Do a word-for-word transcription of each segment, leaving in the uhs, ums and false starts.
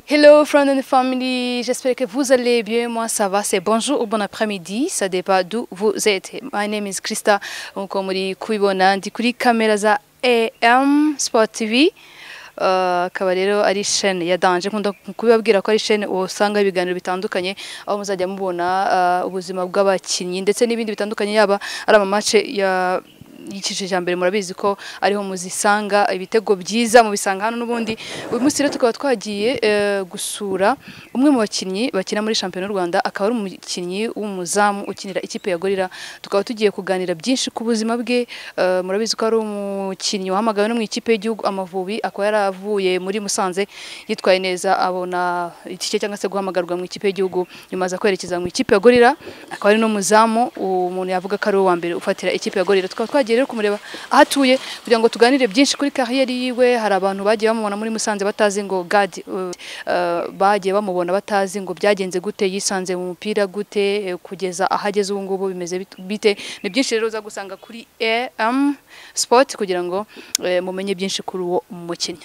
Hello friends and family, j'espère que vous allez bien. Moi ça va, c'est bonjour ou bon après-midi, ça dépend d'où vous êtes. My name is Krista, nkuko muri kubibona ndi kuri kamera za A M Sport T V. Akaba rero ari chaîne ya Danje, nkunda kubibabwira ko ari chaîne usanga ibiganiro bitandukanye aho muzajya mubona ubuzima bw'abakinnyi ndetse n'ibindi bitandukanye, yaba ari ama match ya yicishije cyambere murabizi ko ariho muzisanga ibitego byiza mu bisanga hano n'ubundi. Uyu munsi rero tukaba twagiye gusura umwe mu bakinnyi bakina muri champion y'u Rwanda, akaba ari umukinnyi w'umuzamu ukinira ikipe ya Gorilla. Tukaba tugiye kuganira byinshi ku buzima bwe. Murabizi ko ari umukinnyi wahamagawe no mu ikipe y'igihugu Amavubi, akaba yaravuye muri Musanze yitwaye neza abona itike cyangwa se guhamagarwa mu ikipe y'igihugu nyuma za kwerekeza mu ikipe ya Gorilla. Akaba ari no muzamu umuntu yavuga ko ari uwa mbere ufatira ikipe ya Gorilla. Tukaba twagiye rero kumureba ahatuye kugira ngo tuganire byinshi kuri carrière yiwe. Hari abantu bagiye bamubona muri Musanze batazi ngo God, uh, bagiye bamubona batazi ngo byagenze gute, yisanze mu mupira gute kugeza ahageze ubu ngubu bimeze bite. Ni byinshi rero uza gusanga kuri A M Sport kugira ngo uh, mumenye byinshi kuri uwo mukinnyi.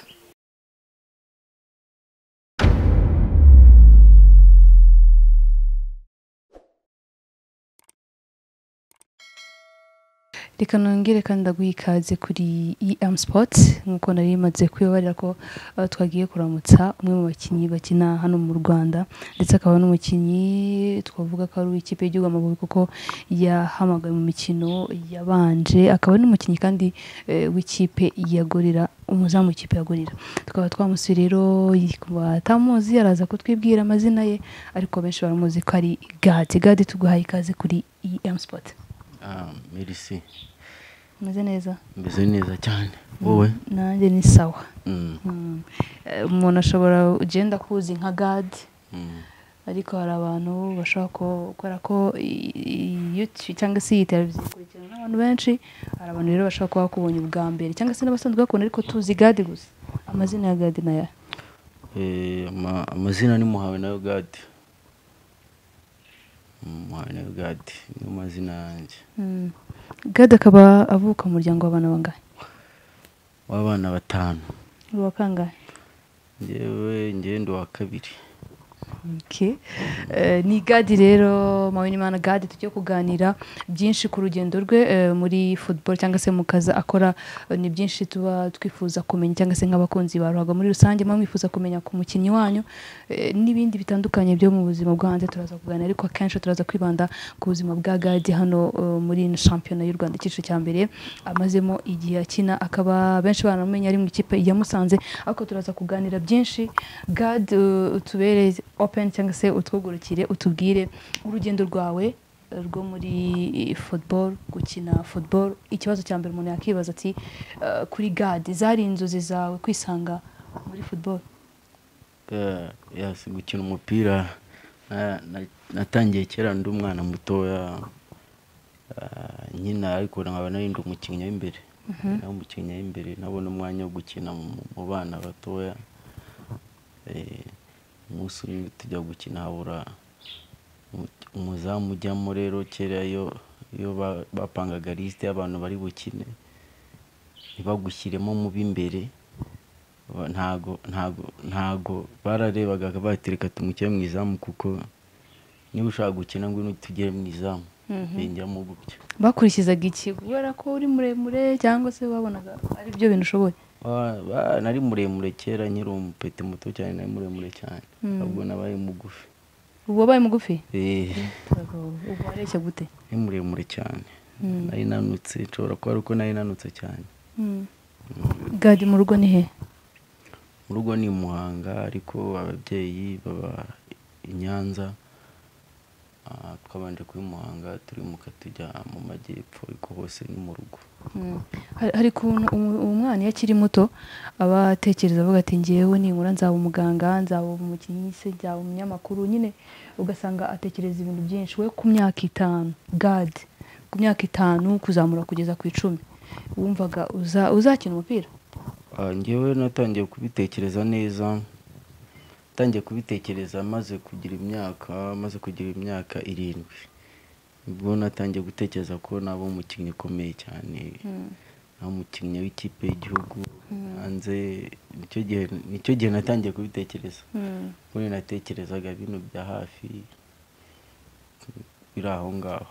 Reka nongere kandi ndaguha ikaze kuri A M Sport, nkuko nari maze kwibarira ko uh, twagiye kuramutsa umwe mu bakinnyi bakina hano mu Rwanda, ndetse akaba n'umukinnyi twavuga ko ari w'ikipe y'igihugu Amavubi kuko yahamagaye mu mikino yabanje, akaba n'umukinnyi kandi uh, w'ikipe ya Gorilla, umuzamu w'ikipe ya Gorilla. Tukaba twamusi rero batamuzi araza kutwibwira amazina ye, ariko benshi baramuzi ko ari God. God, tuguhaye ikaze kuri A M Sport. Ah, merci. Meze neza? Meze neza cyane. Wowe? Nanjye ni sawa. Mm. Umuntu ashobora ugenda kuzi nka God. Mm. Ariko hari abantu bashaka ko gukora ko YouTube cyangwa se televiziyo ikurikirana n'abantu benshi. Hari abantu rero bashaka kuba kubonye ubwa mbere cyangwa se n'abasanzwe bakunda ariko tuzi God gusa. Amazina ya God naya? Eh, amazina ni muhawe nayo God. Muhawe nayo God ni amazina yanjye. Mm. God akaba avuka mu muryango w'abana bangahe? W'abana batanu. Uwa kangahe? Njyewe ngendo wa kabiri. Okay. Uh, ni God rero Mawinimana God tujye kuganira byinshi ku rugendo rwe uh, muri football cyangwa se mu kaza akora. Uh, ni byinshi tuba twifuza kumenya cyangwa se nk'abakunzi baruhaga muri rusange mwa mwifuza kumenya ku mukinnyi wanyu, uh, n'ibindi bitandukanye byo mu buzima bwo hanze turaza kuganira, ariko akenshi turaza kwibanda ku buzima bwa God hano uh, muri champion y'u Rwanda icyiciro cya mbere amazemo igihe akina, akaba benshi banamenye ari mu ikipe ya Musanze, ariko turaza kuganira byinshi. God, uh, tubereye open cyangwa se utwugurukire utubwire urugendo rwawe rwo muri football, gukina football. Ikibazo cya mbere umuntu yakibaza ati uh, kuri God zari inzozi zawe kwisanga muri football? Eh, yes, gukina umupira natangiye kera ndi umwana mutoya, uh, nyina ariko nkaba nari ndi umukinnyi w'imbere. Mhm. Na umukinnyi w'imbere nabona umwanya wo gukina mu bana batoya. Eh, umunsi umwe tujya gukina habura umuzamu ujyamo. Rero kera yo yo bapangaga liste y'abantu bari bukine ntibagushyiremo mu b'imbere, ntago ntago ntago bararebaga batereka tumukire mu izamu, kuko niba ushaka gukina ngo tugere mu izamu benjyamo gutyo. Bakurikizaga iki? Kubera ko uri muremure cyangwa se babonaga ari byo bintu ushoboye? Ba nari muremure kera nyiri umupete muto cyane, nari muremure cyane. Ahubwo nabaye mugufi. Ubu wabaye mugufi? Eh. Ubu wareshya gute? Ni muremure cyane. Nari nanutse, nshobora kuba uko nari nanutse cyane. God mu rugo ni he? Mu rugo ni Muhanga, ariko ababyeyi baba i Nyanza. Ah, twabanje kuri Muhanga turimuka tujya mu majyepfo, ariko hose ni mu rugo. Hari kuntu umwana yakiri muto abatekereza avuga ati ngiyewe ninkura nzaba umuganga, nzaba umukinnyi, se nzaba umunyamakuru, nyine ugasanga atekereza ibintu byinshi. We ku myaka itanu, God ku myaka itanu kuzamura kugeza ku icumi, wumvaga uza uzakina umupira? Ah, ngewe natangiye kubitekereza neza, tangiye kubitekereza maze kugira imyaka maze kugira imyaka irindwi. Ubwo natangiye gutekereza ko nabo umukinnyi ukomeye cyane. nta mukinnyi w'ikipe y'igihugu hanze. nicyo gihe nicyo gihe natangiye kubitekereza muri natekerezaga ibintu bya hafi biri aho ngaho.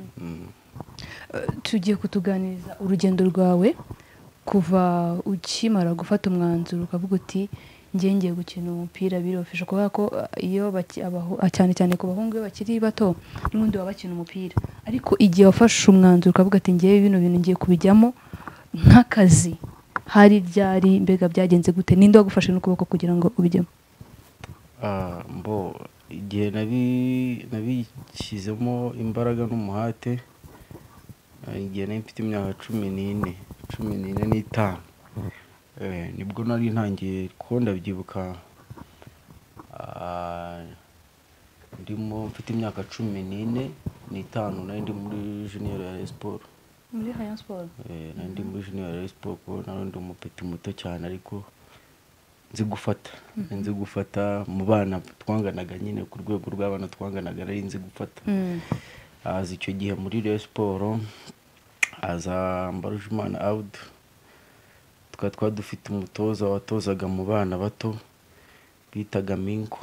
tugiye kutuganiriza urugendo rwawe kuva ukimara gufata umwanzuro ukavuga uti ngiye ngiye gukina umupira birofisha kubera ko iyo cyane cyane ku bahungu iyo bakiri bato n'ubundi baba bakina umupira, ariko igihe wafashe umwanzuro ukavuga ati ngiye bino bintu ngiye kubijyamo nk'akazi, hari ryari mbega byagenze gute? Ninde wagufashe n'ukuboko kugira ngo ubijyemo? mbo igihe nabishyizemo imbaraga n'umuhate, igihe nari mfite imyaka cumi n'ine cumi n'ine n'itanu nibwo nari ntangiye kuko ndabyibuka ndimo mfite imyaka cumi n'ine n'itanu nari ndi muri junior ya Rayon Sports. Muri Rayon Sports? Eh, nari ndi muri junior ya Rayon Sports kuko nari ndi umupeti muto cyane ariko nzi gufata nzi gufata mu bana twanganaga nyine ku rwego rw'abana twanganaga nari nzi gufata. aza icyo gihe muri Rayon Sports aza Mbarujimana Audu, tukaba twari dufite umutoza watozaga mu bana bato bitaga Minko.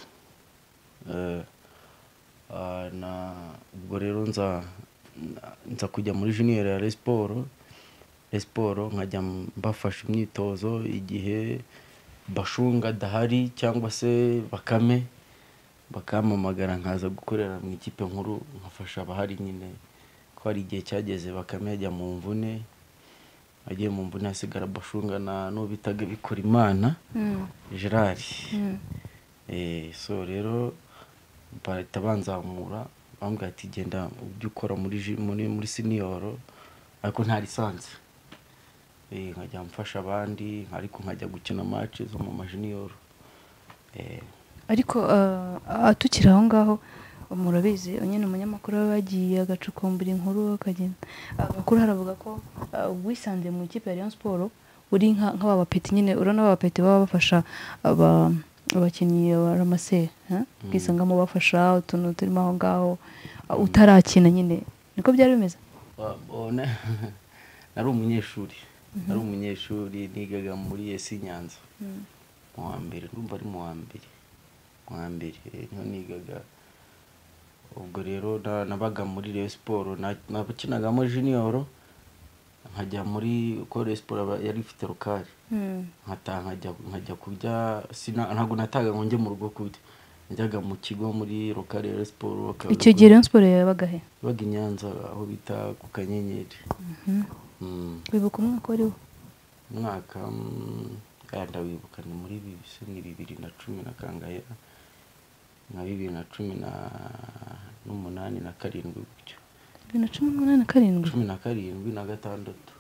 na ubwo rero nza nza kujya muri junior ya Rayon Sports Rayon Sports nkajya mbafasha imyitozo igihe Bashunga dahari cyangwa se Bakame bakamamagara nkaza gukorera mu ikipe nkuru nkafasha abahari nyine ko hari igihe cyageze Bakame yajya mu mvune, agiye mu mvune hasigara Bashunga na no bitaga Bikorimana Gerard. eh so rero bahita banzamura bambwira ati genda ujye ukora muri muri muri senior ariko nta lisansi. eh nkajya mfasha abandi ariko nkajya gukina match zo mu majunior. eh ariko atukira aho ngaho murabizi nyine umunyamakuru wabagiye agacukumbura inkuru akagenda abakuru haravuga ko wisanze mu ikipe ya Rayon Sports uri nk'aba bapeti nyine urana aba bapeti baba bafasha aba abakinnyi ba Ramase bwisangamo bafasha utuntu turimo aho ngaho utarakina nyine, niko byari bimeze? nari umunyeshuri nari umunyeshuri nigaga muri Esi Nyanza mu wa mbere, ndumva ari mu wa mbere mu wa mbere niho nigaga. ubwo rero nabaga muri Rayon Sports nabakinagamo junior nkajya muri ko Rayon Sports yari ifite lokali nkataha nkajya nkajya kurya ntago nataga ngo njye mu rugo kurya, njyaga mu kigo muri lokali ya Rayon Sports. Icyo gihe Rayon Sports yabaga he? Baga i Nyanza aho bita ku Kanyenyeri. Wibuka umwaka wariho? Umwaka ndawibuka ni muri bibiri na cumi na kangahe na bibiri na cumi n'umunani na karindwi gutyo. bibiri na cumi n'umunani na karindwi? cumi na karindwi na gatandatu.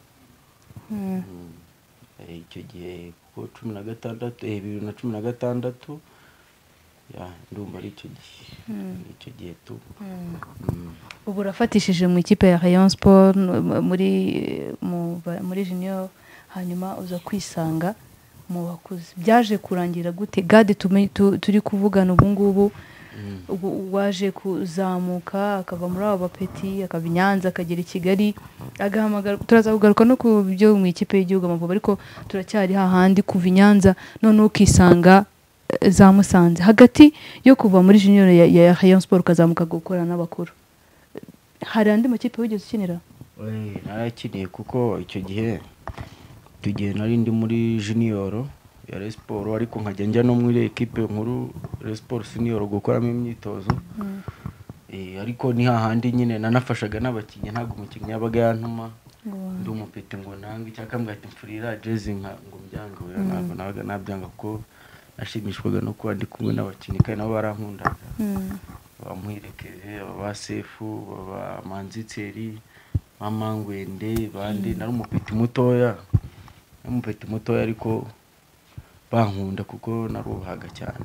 icyo gihe kuko cumi na gatandatu eh bibiri na cumi na gatandatu ya ndumva ari icyo gihe icyo gihe tu. ubu urafatishije mu ikipe ya Rayon Sports muri muri junior hanyuma uza kwisanga mu bakuze. Byaje kurangira gute gade turi kuvugana ubu ngubu? waje kuzamuka akava muri abo bapeti akava i Nyanza akagera i Kigali agahamagara, turaza kugaruka no ku byo mu ikipe y'igihugu Amavubi, ariko turacyari hahandi kuva i Nyanza none ukisanga za Musanze. Hagati yo kuva muri junior ya Rayon Sports ukazamuka gukora n'abakuru, hari andi makipe wigeze ukinira? eh narakiniye kuko icyo gihe tugiye nari ndi muri junior ya Rayon Sports ariko nkajya njya no muri equipe nkuru Rayon Sports senior gukoramo imyitozo. eh ariko ni hahandi nyine nanafashaga n'abakinnyi, ntago umukinnyi yabaga yantuma ndi umupete ngo nange cyakambwa ati mfurira jezi nka ngo mbyango ntabwo nabaga nabyanga kuko nashimishwaga no kuba ndi kumwe n'abakinnyi kandi nabo barankundaga. bamuherekeje aba Sefu aba Manzitseri Mamangwende bandi nari umupete mutoya umupete mutoya ariko bankunda kuko naruhaga cyane.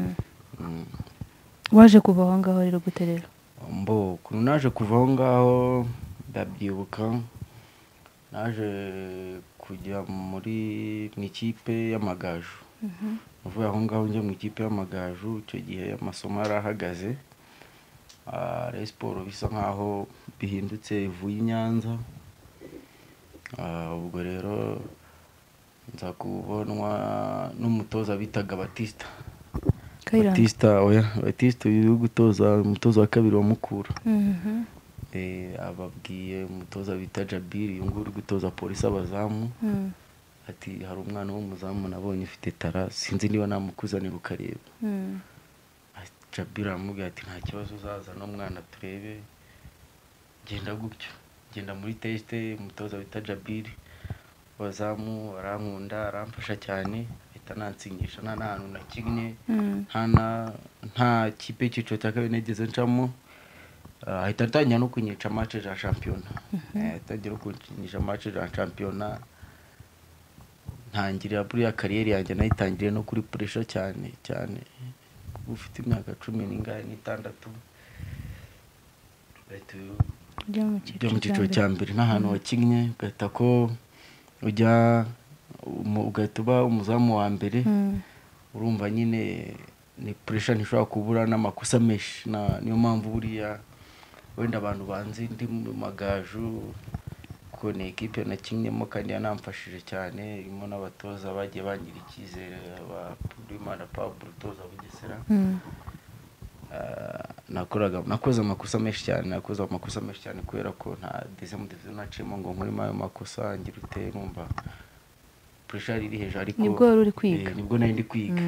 waje kuva aho ngaho rero gute rero? mbo kuno naje kuva aho ngaho ndabyibuka naje kujya muri mu ikipe y'Amagaju. uvuye aho ngaho njya mu ikipe y'Amagaju icyo gihe amasomo yarahagaze. Rayon Sports bisa nkaho bihindutse ivuye i Nyanza Ah, ubwo rero nza kubonwa n'umutoza bitaga Batista. Kayiranga. Batista oya Batista uyu gutoza umutoza wa kabiri wa Mukura. Mhm. Eh ababwiye umutoza bita Jabiri uyu nguri gutoza polisi abazamu. Mm. Ati hari umwana w'umuzamu nabonye ufite tara sinzi niba namukuzanira ukareba. Mm. Jabiri amubwiye ati nta kibazo uzaza no mwana turebe. Genda gutyo. Genda muri teste umutoza bita Jabiri. Abazamu arankunda aramfasha cyane. Nansingisha nta hantu nakinnye nta nta kipe cyiciro cya kabiri negeze ncamo ahita atangira no kunyica match za championnat atangira kunyica match za championnat ntangirira buri ya career yanjye nayitangiriye no kuri pressure cyane cyane ufite imyaka cumi n'ingahe n'itandatu byo mu cyiciro cya mbere nta hantu wakinnye ugahita ko ujya ugahita uba umuzamu wa mbere urumva nyine ni pressure ntishobora kubura n'amakosa menshi niyo mpamvu buriya wenda abantu banzi ndi mu magaju ko ni equipe nakinnyemo kandi yanamfashije cyane irimo n'abatoza bagiye bangira icyizere ba Imana Pablo toza Bugesera. nakoraga nakoze amakosa menshi cyane nakoze amakosa menshi cyane kubera ko nta deuxième division nacimo ngo nkuri mayo makosa ngira ute numva pressure iri hejuru ariko nibwo wari uri kwiga nibwo nari ndi kwiga.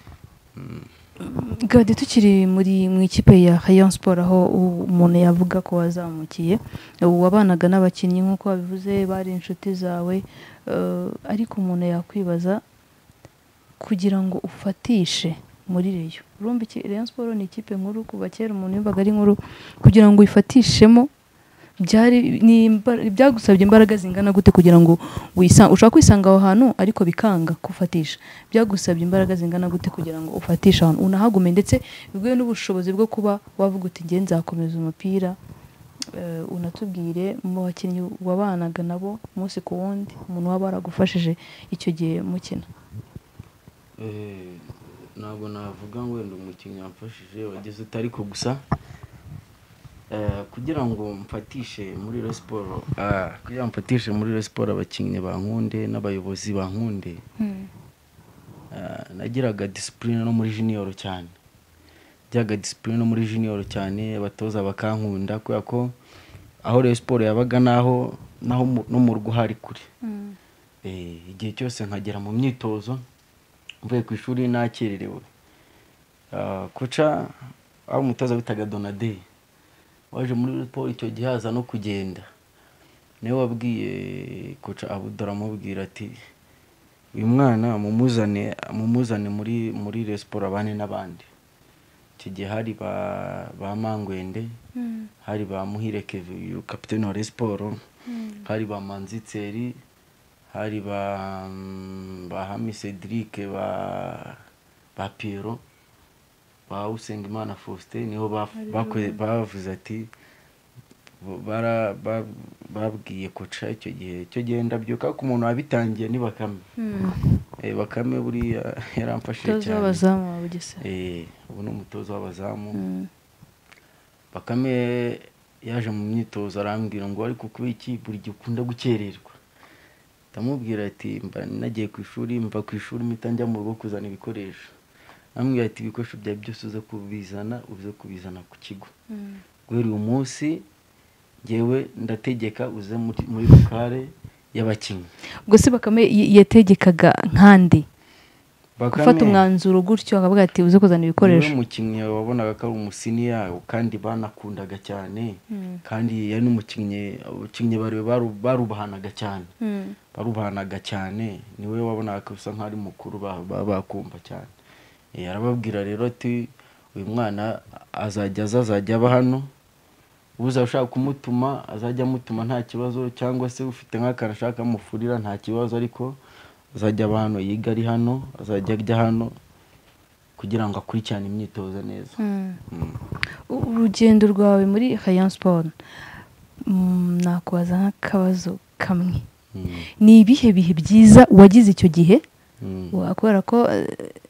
Gade tukiri muri mu ikipe ya Rayon Sport aho umuntu yavuga ko wazamukiye wabanaga n'abakinnyi nkuko babivuze bari inshuti zawe ariko umuntu yakwibaza kugira ngo ufatishe muri Rayon urumva iki Rayon Sport ni ikipe nkuru kuva kera umuntu yumvaga ari nkuru kugira ngo uyifatishemo byari byagusabye imbaraga zingana gute kugira ngo wisanga ushaka kwisanga aho hantu ariko bikanga kufatisha byagusabye imbaraga zingana gute kugira ngo ufatisha ahantu unahagume ndetse bigwe n'ubushobozi bwo kuba wavuga uti nge nzakomeza umupira unatubwire mu bakinnyi wabanaga nabo umunsi ku wundi umuntu waba waragufashije icyo gihe mukina. Eh ntabwo navuga ngo wenda umukinnyi yamfashije wageze utari ko gusa kugira ngo mfatishe muri Rayon Sport ah kugira mfatishe muri Rayon Sport abakinnyi bankunde n'abayobozi bankunde nagiraga discipline no muri junior cyane byaga discipline no muri junior cyane abatoza bakankunda kubera ko aho Rayon Sport yabaga naho naho no mu rugo hari kure eh igihe cyose nkagera mu myitozo mvuye ku ishuri nakererewe kuca aho umutoza bitaga Donade waje muri Sport icyo gihaza no kugenda niwe wabwiye koca Abudora amubwira ati uyu mwana mumuzane mumuzane muri muri Rayon Sport abane n'abandi icyo gihe hari ba ba Mangwende hari ba Muhire Kevin capitaine wa Rayon Sport hari ba Manzitseri hari ba ba Hami Cedric ba ba Piero ba Usengimana Faustin niho bavuze ati bara babwiye koca icyo gihe cyo gihe ndabyuka ko umuntu wabitangiye ni Bakame eh Bakame buri yaramfashije cyane abazamu wa Bugesera eh ubu no mutozo w'abazamu Bakame yaje mu myitozo arambwira ngo ariko kuba iki buri gikunda gukererwa ndamubwira ati mba nagiye ku ishuri mva ku ishuri mitanjya mu rugo kuzana ibikoresho ambwira ati ibikoresho bya byose uza kubizana uze kubizana ku kigo guhera uyu munsi ngewe ndategeka uze muri lokale y'abakinnyi gusa Bakame yategekaga nkandi gufata umwanzuro gutyo akavuga ati uze kuzana ibikoresho umukinnyi wabonaga ko ari umusiniya kandi banakundaga cyane kandi yari n'umukinnyi ukinnyi bari barubahanaga cyane barubahanaga cyane niwe wabonaga ko usa nk'ari mukuru bakumva cyane arababwira rero ati uyu mwana azajya azajya aba hano ubuza ushaka kumutuma azajya amutuma nta kibazo cyangwa se ufite nk'akana ashaka amufurira nta kibazo ariko azajya aba hano yiga ari hano azajya ajya hano kugira ngo akurikirane imyitozo neza. Urugendo rwawe muri Rayon Sport nakubaza nk'akabazo kamwe ni ibihe bihe byiza wagize icyo gihe kubera ko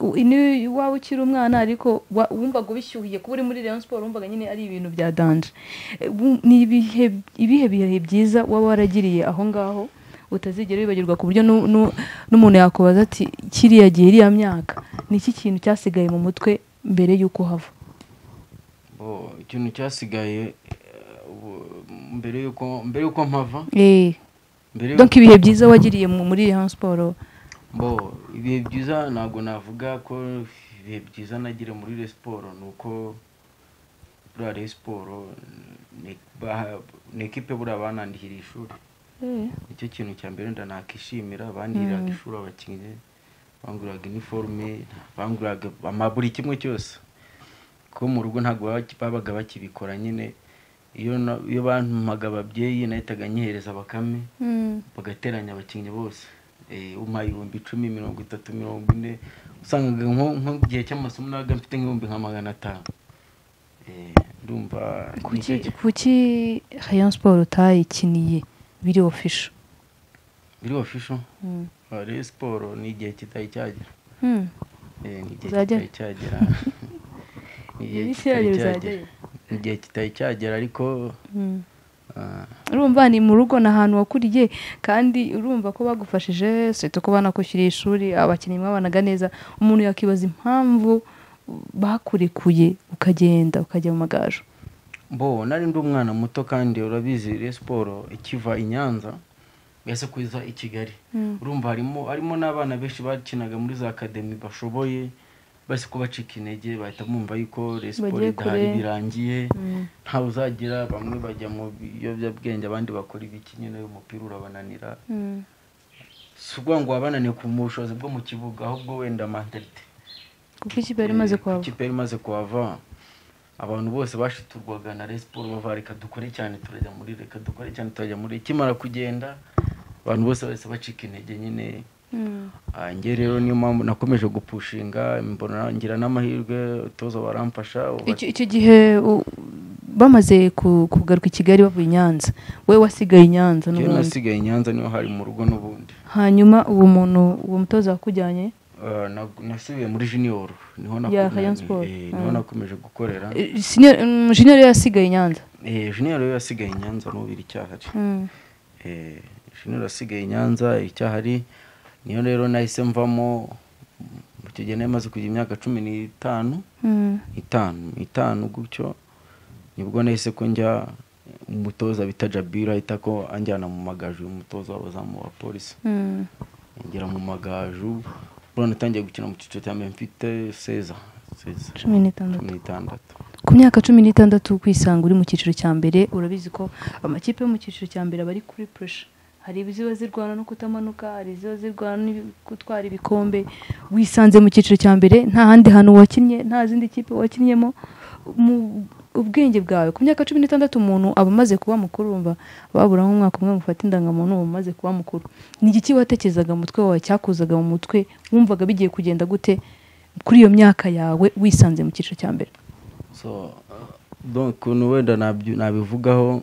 ini wawe ukiri umwana ariko wumvaga ubishyuhiye kuba uri muri Rayon Sport wumvaga nyine ari ibintu bya danje. Ni ibihe ibihe bihe byiza waba waragiriye aho ngaho utazigera wibagirwa ku buryo n'umuntu yakubaza ati kiriya gihe iriya myaka ni iki kintu cyasigaye mu mutwe mbere y'uko hava? Bo ikintu cyasigaye mbere y'uko mbere y'uko mpava eh donc ibihe byiza wagiriye muri Rayon Sport? Bo ibihe byiza ntago navuga ko ibihe byiza nagire muri Rayon Sport nuko muri Rayon Sport ni equipe buri abanandihira ishuri. Icyo kintu cya mbere ndanakishimira bandiraga ishuri abakinnyi banguraga uniforme banguraga amaburi kimwe cyose ko mu rugo ntago babaga bakibikora nyine iyo iyo bantumaga ababyeyi nahitaga nyihereza bakame bagateranya abakinnyi bose eh umaye ibihumbi icumi mirongo itatu mirongo ine usangaga nko gihe cy'amasomo naga mfite nk'ibihumbi nka magana atanu. eh ndumva kuki kuki Rayon Sport utayikiniye biri official? Biri official mm. Rayon Sport ni igihe kitayi cyagera. Mm. Eh ni igihe kitayi cyagera. Ni igihe kitayi cyagera ariko urumva ni mu rugo n'ahantu wakuriye kandi urumva ko bagufashije seto ko banakwishyura ishuri abakinnyi mwabanaga neza. Umuntu yakibaza impamvu bakurekuye ukagenda ukajya mu Magaju. Bo nari ndi umwana muto kandi urabizi Rayon Sport ikiva i Nyanza yase kuza i Kigali. Urumva harimo harimo n'abana benshi bakinaga muri za academy bashoboye basi ko bacika intege bahita bumva yuko Rayon Sport idahari birangiye nta uzagira bamwe bajya mu biyobyabwenge abandi bakora ibiki nyine umupira urabananira. Subwo ngo abananiye ku mushozi bwo mu kibuga ahubwo wenda mentality kuko ikipe yari imaze kuhava. Ikipe yari imaze kuhava abantu bose bashiturwaga na Rayon Sport bavarika dukore cyane turajya muri reka dukore cyane turajya muri kimara kugenda abantu bose bose bacika intege nyine. Ah nge rero niyo mpamvu nakomeje gupushinga mbona ngira n'amahirwe toza baramfasha. Icyo gihe bamaze kugaruka i Kigali bavuye Nyanza we wasigaye Nyanza n'ubundi? Nasigaye Nyanza niyo hari mu rugo n'ubundi. Hanyuma uwo muntu uwo mutoza wakujyanye? Nasubiye muri junior niho nakomeje gukorera. Junior yasigaye Nyanza? Eh junior yasigaye Nyanza n'ubiri cyahari. Eh junior yasigaye Nyanza icyahari niyo rero nahise mvamo mu gihe namaze kugira imyaka cumi n'itanu itanu itanu gutyo nibwo nahise ko njya umutoza bita Jabira itako anjyana mu Magaju umutoza wabazamu wa polisi. Ngera mu Magaju bro natangiye gukina mu cyiciro cya mfite seza cumi n'itandatu. Ku myaka cumi n'itandatu kwisanga uri mu cyiciro cya mbere urabizi ko amakipe yo mu cyiciro cya mbere bari kuri pressure. Hari ibiziba zirwana no kutamanuka hari ibiziba zirwana no gutwara ibikombe. Wisanze mu cyiciro cya mbere nta handi hantu wakinnye nta zindi kipe wakinnyemo mu ubwenge bwawe ku myaka cumi n'itandatu umuntu aba amaze kuba mukuru umva babura nk'umwaka umwe mufata indangamuntu uba umaze kuba mukuru. Ni igiki watekerezaga mu mutwe wawe cyakuzaga mu mutwe wumvaga bigiye kugenda gute kuri iyo myaka yawe wisanze mu cyiciro cya mbere? So donc wenda nabivugaho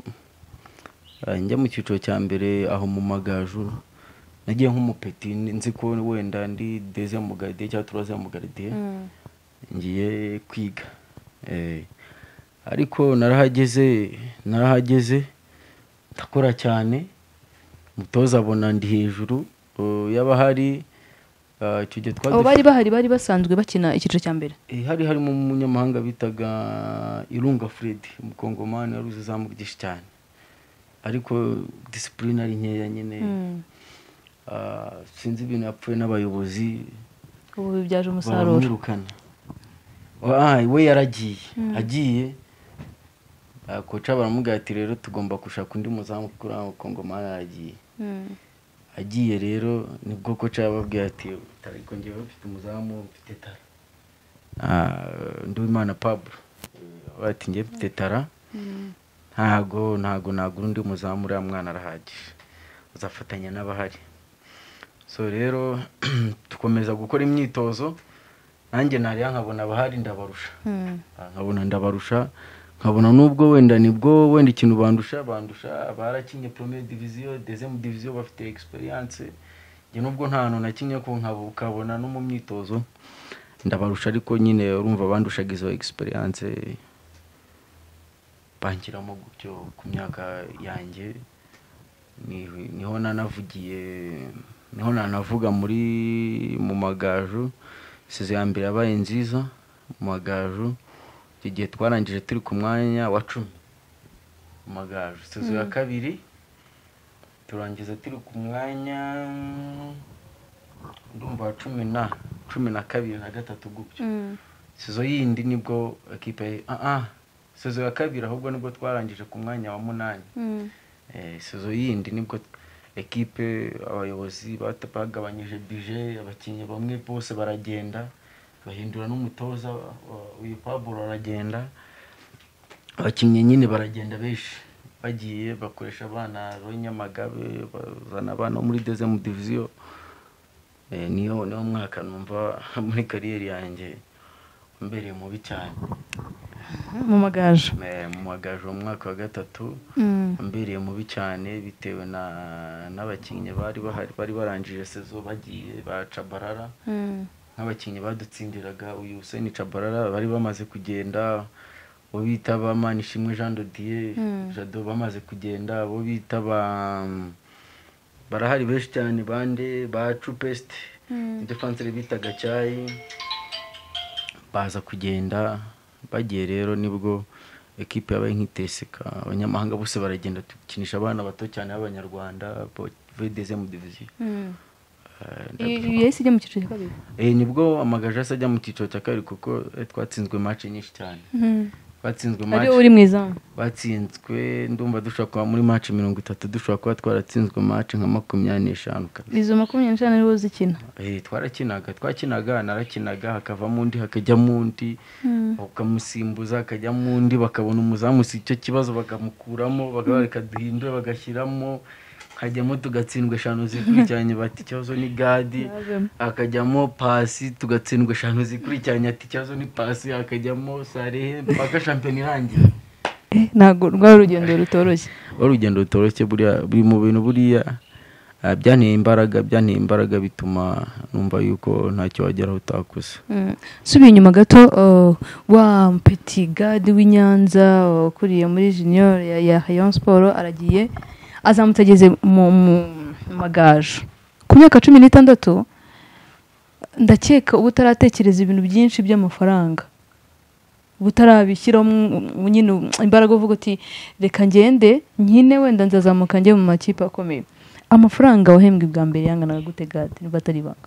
njya mu cyiciro cya mbere aho mu Magaju nagiye nk'umupeti nzi ko wenda ndi deuxième mu gardien cyangwa troisième mu gardien ngiye kwiga. Eh ariko narahageze narahageze ndakora cyane mutoza abona ndi hejuru yabahari icyo gihe twari bari bahari bari basanzwe bakina icyiciro cya mbere. Eh hari harimo umunyamahanga bitaga Irunga Fred umukongomani yaruze zamugisha cyane ariko discipline ari nkeya nyine. Ah sinzi ibintu yapfuye n'abayobozi ubu bibyaje umusaruro. Ah we yaragiye agiye kocha baramubwira ati rero tugomba gushaka undi muzamu kuri aho Kongomani aragiye. Agiye rero nibwo kocha yababwiye ati ariko ngiye bafite umuzamu mfite tara. Ah Nduwimana Pablo bati ngiye mfite tara ntago ntago ntago undi muzamu uriya mwana arahagije uzafatanya n'abahari. So rero tukomeza gukora imyitozo nanjye nari nkabona abahari ndabarusha nkabona ndabarusha nkabona nubwo wenda nibwo wenda ikintu bandusha bandusha barakinye première division deuxième division bafite experience nge nubwo nta hantu nakinye ko nkabukabona no mu myitozo ndabarusha ariko nyine urumva bandushaga izo experience bankiramo gutyo ku myaka yanjye niho nanavugiye niho nanavuga muri mu Magaju sezo ya mbere yabaye nziza mu Magaju igihe twarangije turi ku mwanya wa cumi mu Magaju sezo ya kabiri turangiza turi ku mwanya ndumva cumi na cumi na kabiri na gatatu gutyo sezo yindi nibwo equipe ah ah sezo ya kabiri ahubwo nibwo twarangije ku mwanya wa munani eh sezo yindi nibwo equipe abayobozi batapagabanyije budget abakinyi bamwe bose baragenda bahindura n'umutoza uyu Pablo aragenda abakinyi nyine baragenda beshi bagiye bakoresha abana b'Inyamagabe bazana abana muri deuxième division eh niyo niyo mwaka numva muri career yanjye mbere mubi cyane mu Magaju mu Magaju mu mwaka wa gatatu mbere mubi cyane bitewe na n'abakinyi bari bahari bari barangije sezo bagiye ba Chabarara n'abakinyi badutsindiraga uyu Hussein Chabarara bari bamaze kugenda bo bita ba Manishimwe Jean de Dieu Jado bamaze kugenda bo bita ba barahari beshi cyane bande ba Trupest defenseur bitaga Cyayi baza kugenda bagiye rero nibwo equipe yabaye nk'iteseka abanyamahanga bose baragenda tukinisha abana bato cyane b'Abanyarwanda deuxième division yesi ijya mu cyiciro cya kabiri eh nibwo Amagaju asajya mu cyiciro cya kabiri kuko twatsinzwe match nyinshi cyane batsinzwe match ari uri mwiza batsinzwe ndumva dushaka muri match mirongo itatu dushaka kuba twaratsinzwe match nka makumyabiri n'eshanu kabisa izo makumyabiri n'eshanu ariho zikina eh twarakinaga twakinaga narakinaga hakavamo undi hakajyamo undi bakamusimbuza hakajyamo undi bakabona umuzamu si cyo kibazo bakamukuramo bagabareka duhindure bagashyiramo hajyamo tugatsindwa eshanu zikurikiranye bati cyazo ni gadi akajyamo pasi tugatsindwa eshanu zikurikiranye ati cyazo ni pasi akajyamo sare mpaka champion irangiye eh nago rwa rugendo rutoroshye urugendo rutoroshye buriya buri mu bintu buriya byanteye imbaraga byanteye imbaraga bituma numva yuko ntacyo wageraho utakuze subiye inyuma gato wa Petit Gadi w'Inyanza kuriye muri junior ya Rayon Sport aragiye azamutegeze mu Magaju ku myaka cumi n'itandatu ndakeka ubutaratekereza ibintu byinshi by'amafaranga butarabishyira nyine imbaraga uvuga uti reka ngende nkine wenda nzazamuka njye mu makipe akomeye amafaranga wahembwe bwa mbere yanganaga gute Gadi niba atari banga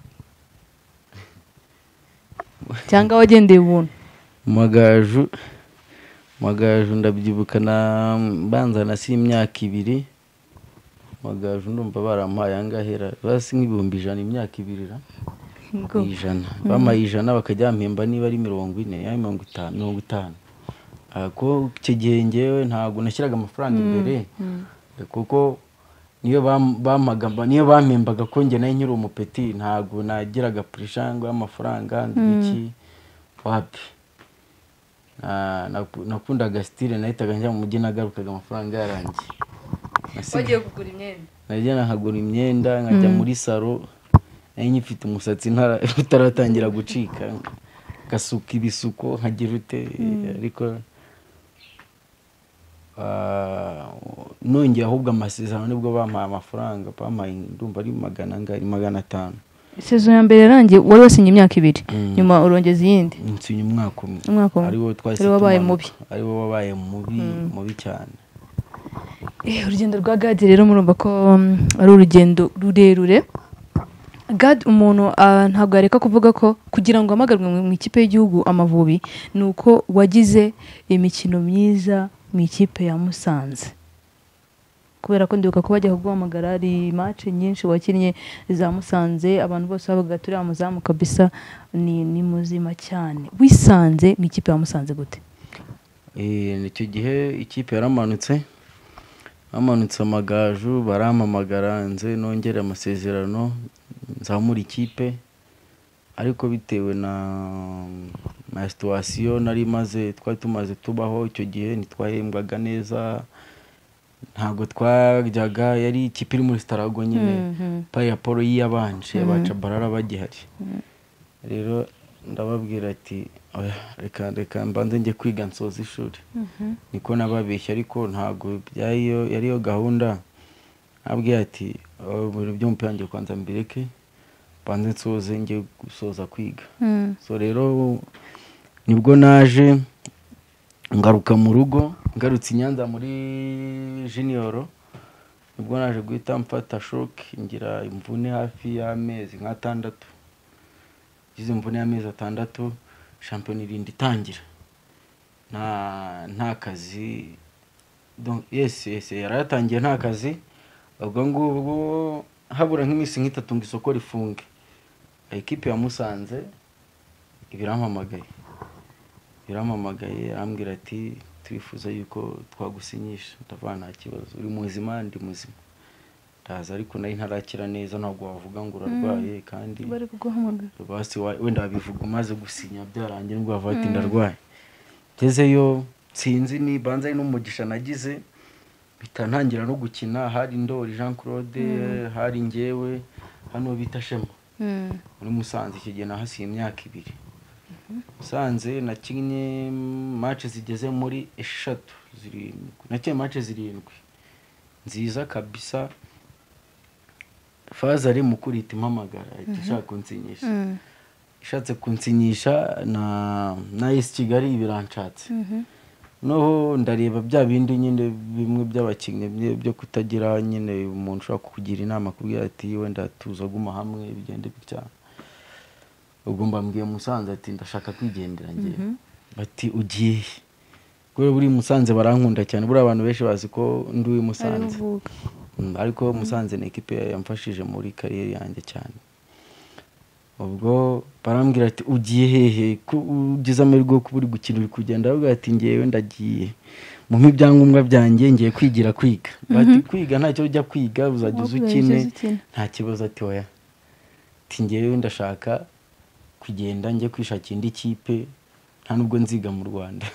cyangwa wagendeye ubuntu Magaju Magaju ndabyibuka na banza na si imyaka ibiri Magaju ndumva barampaye angahera basi nk'ibihumbi ijana imyaka ibiri ra ijana bamaye ijana bakajya mpemba niba ari mirongo ine ya mirongo itanu mirongo itanu ako kigihe ngewe ntago nashyiraga amafaranga imbere kuko niyo bamagamba niyo bampembaga ko nge nayo nyiri umupeti ntago nagiraga pressure y'amafaranga ndiki wapi nakundaga style nahitaga njya mu mujyi nagarukaga amafaranga yarangiye wagiye kugura imyenda najya nkagura imyenda nkajya muri salo nayo nyifite umusatsi ntara utaratangira gucika gasuka ibisuko nkagira ute ariko nongeye ahubwo amasezerano nibwo bampaye amafaranga bampaye ndumva ari magana ngari magana atanu sezo ya mbere yarangiye wari wasinye imyaka ibiri nyuma urongeza iyindi nsinye umwaka umwe ari wo twase wabaye mubi ari wo wabaye mubi mubi cyane eh urugendo rwa Gadi rero murumva ko ari urugendo rurerure Gadi umuntu ntabwo areka kuvuga ko kugira ngo amagarwe mu ikipe y'igihugu Amavubi nuko wagize imikino myiza mu ikipe ya Musanze kubera ko ndibuka ko bajya kuguhamagara ari match nyinshi wakinnye za Musanze abantu bose bavuga turi amuzamu kabisa ni ni muzima cyane wisanze mu ikipe ya Musanze gute eh nicyo gihe ikipe yaramanutse amanutse Amagaju barampamagara nze nongere amasezerano nzamura ikipe ariko bitewe na na situation nari maze twari tumaze tubaho icyo gihe nitwahembwaga neza ntago twajyaga yari ikipe iri muri Starago nyine pa ya Polo yiyabanje abaca barara bagihari rero ndababwira ati oya reka reka mbanze njye kwiga nsoza ishuri niko nababeshya ariko ntago byayo yariyo gahunda nabwiye ati ibintu by'umupira ngiye kwanza mbireke banze nsoze njye gusoza kwiga so rero nibwo naje ngaruka mu rugo ngarutse i Nyanza muri junior nibwo naje guhita mfata shock ngira imvune hafi y'amezi nk'atandatu izi mvune y'amezi atandatu champion irindi itangira nta nta kazi donc yes yes yaratangiye nta kazi ubwo ngubwo habura nk'imisi nk'itatu ngo isoko rifunge equipe ya Musanze ibirampamagaye birampamagaye arambwira ati twifuza yuko twagusinyisha ndavuga nta kibazo uri muzima ndi muzima ndaza ariko nayo ntarakira neza ntabwo wavuga ngo urarwaye kandi bari kuguhamagara basi wenda bivuga umaze gusinya byarangiye ngo bavuga ati ndarwaye tezeyo sinzi ni banza ari n'umugisha nagize bitantangira no gukina hari Ndori Jean Claude hari ngewe hano bita Shema muri Musanze kigiye nahasiye imyaka ibiri Musanze nakinye match zigeze muri eshatu zirindwi nakiye match zirindwi nziza kabisa faza ari mukurita impamagara ishaka kunsinyisha ishatse kunsinyisha na na S Kigali ibirancatse noho ndareba bya bindi nyine bimwe by'abakinnyi byo kutagira nyine umuntu ushaka kugira inama kubwira ati wenda tuza guma hamwe bigende bitya ubwo mbambwiye Musanze ati ndashaka kwigendera ngiye bati ugiye kuri buri Musanze barankunda cyane buri abantu benshi bazi ko ndi uyu Musanze ariko Musanze ni equipe yamfashije muri career yanjye cyane ubwo barambwira ati ugiye hehe ugize amahirwe ko buri gukina uri kugenda bavuga ati ngewe ndagiye mu mpibyangombwa byanjye ngiye kwigira kwiga bati kwiga ntacyo ujya kwiga uzagize ukine nta kibazo ati oya ati ngewe ndashaka kugenda njye kwishakira indi kipe nta nubwo nziga mu Rwanda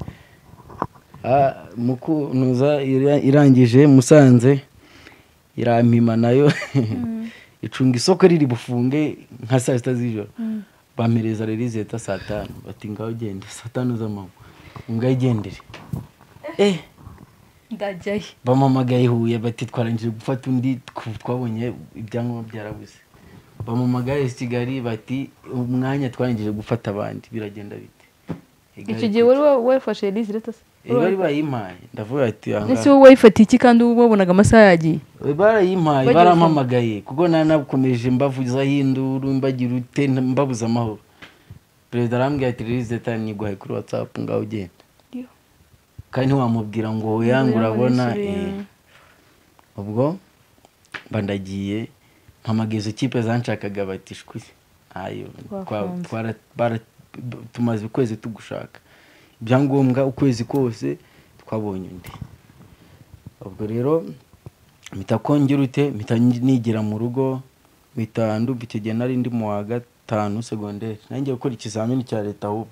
ah muku nuza irangije Musanze irampima nayo icunga isoko riri bufunge nka saa sita z'ijoro bamereza release eta saa tanu bati ngaho gende saa tanu z'amanywa ngaho igendere eh ndajyaye bamamagaye Huye bati twarangije gufata undi twabonye ibyangombwa byarabuze bamamagaye Kigali bati umwanya twarangije gufata abandi biragenda bite icyo gihe wari wafashe release leta se bari bayimpaye ndavuga ati anga ese wowe wayifatiye iki kandi ubonaga amasaha yagiye barayimpaye barampamagaye kuko nanakomeje mbavuza hinduru mbagira ute mbabuza amahoro perezida arambwira ati release leta niguhaye kuri WhatsApp ngaho ugenda kandi wamubwira ngo yangu urabona ubwo bandagiye mpamageze ikipe zanshakaga batishwe ayo twara tumaze ukwezi tugushaka ibyangombwa ukwezi kose twabonye undi ubwo rero mitakongera ute mitanigira mu rugo bitandu bitegeye nari ndi mu wa gatanu secondaire nanjye gukora ikizamini cya leta ahubwo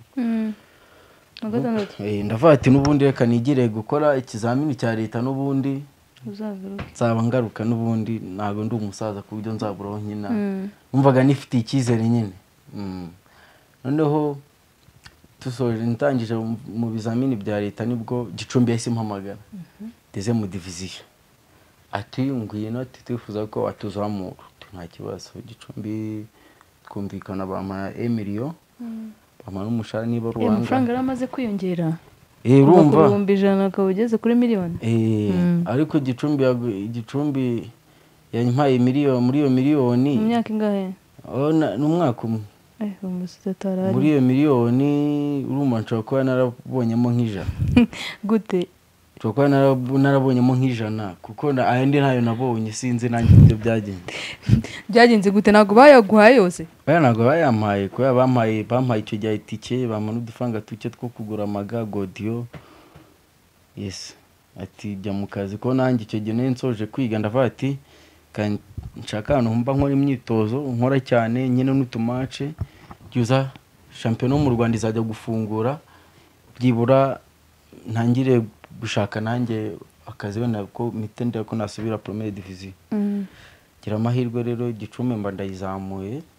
eh ndavuga ati nubundi reka nigire gukora ikizamini cya leta nubundi nzaba ngaruka nubundi ntago ndi umusaza ku buryo nzaburaho nkina numvaga nifite ikizere nyine noneho tusoje ntangije mu bizamini bya leta nibwo Gicumbi yahise impamagara ndeze mu division ati ngwino ati twifuza ko watuzamura nta kibazo Gicumbi twumvikana bama Emilio bama n'umushara niba ruwanga amafaranga yaramaze kwiyongera eh urumva ibihumbi ijana akabugeze kuri miliyoni eh ariko Gicumbi Gicumbi yampaye miliyoni muri iyo miliyoni mu myaka ingahe ona n'umwaka umwe eh umusitatara muri iyo miliyoni urumva nshobora kuba narabonyemo nk'ijana gute Chokwa narabonyemo nk'ijana kuko ayandi ntayo nabonye sinzi nanjye ibyo byagenze byagenze gute nago bayaguhaye yose baya nago bayampaye ko bampaye bampaye icyo gihe itike bamana udufanga tuke two kugura amaga Godio yes ati jya mu kazi ko nanjye icyo gihe nsoje kwiga ndavuga ati nshaka hano mba nkora imyitozo nkora cyane nyine n'utumace byuza champion mu Rwanda izajya gufungura byibura ntangire gushaka nanjye akazi wenda ko mitende ko nasubira première division mm. gira amahirwe rero Gicumbi mba ndayizamuye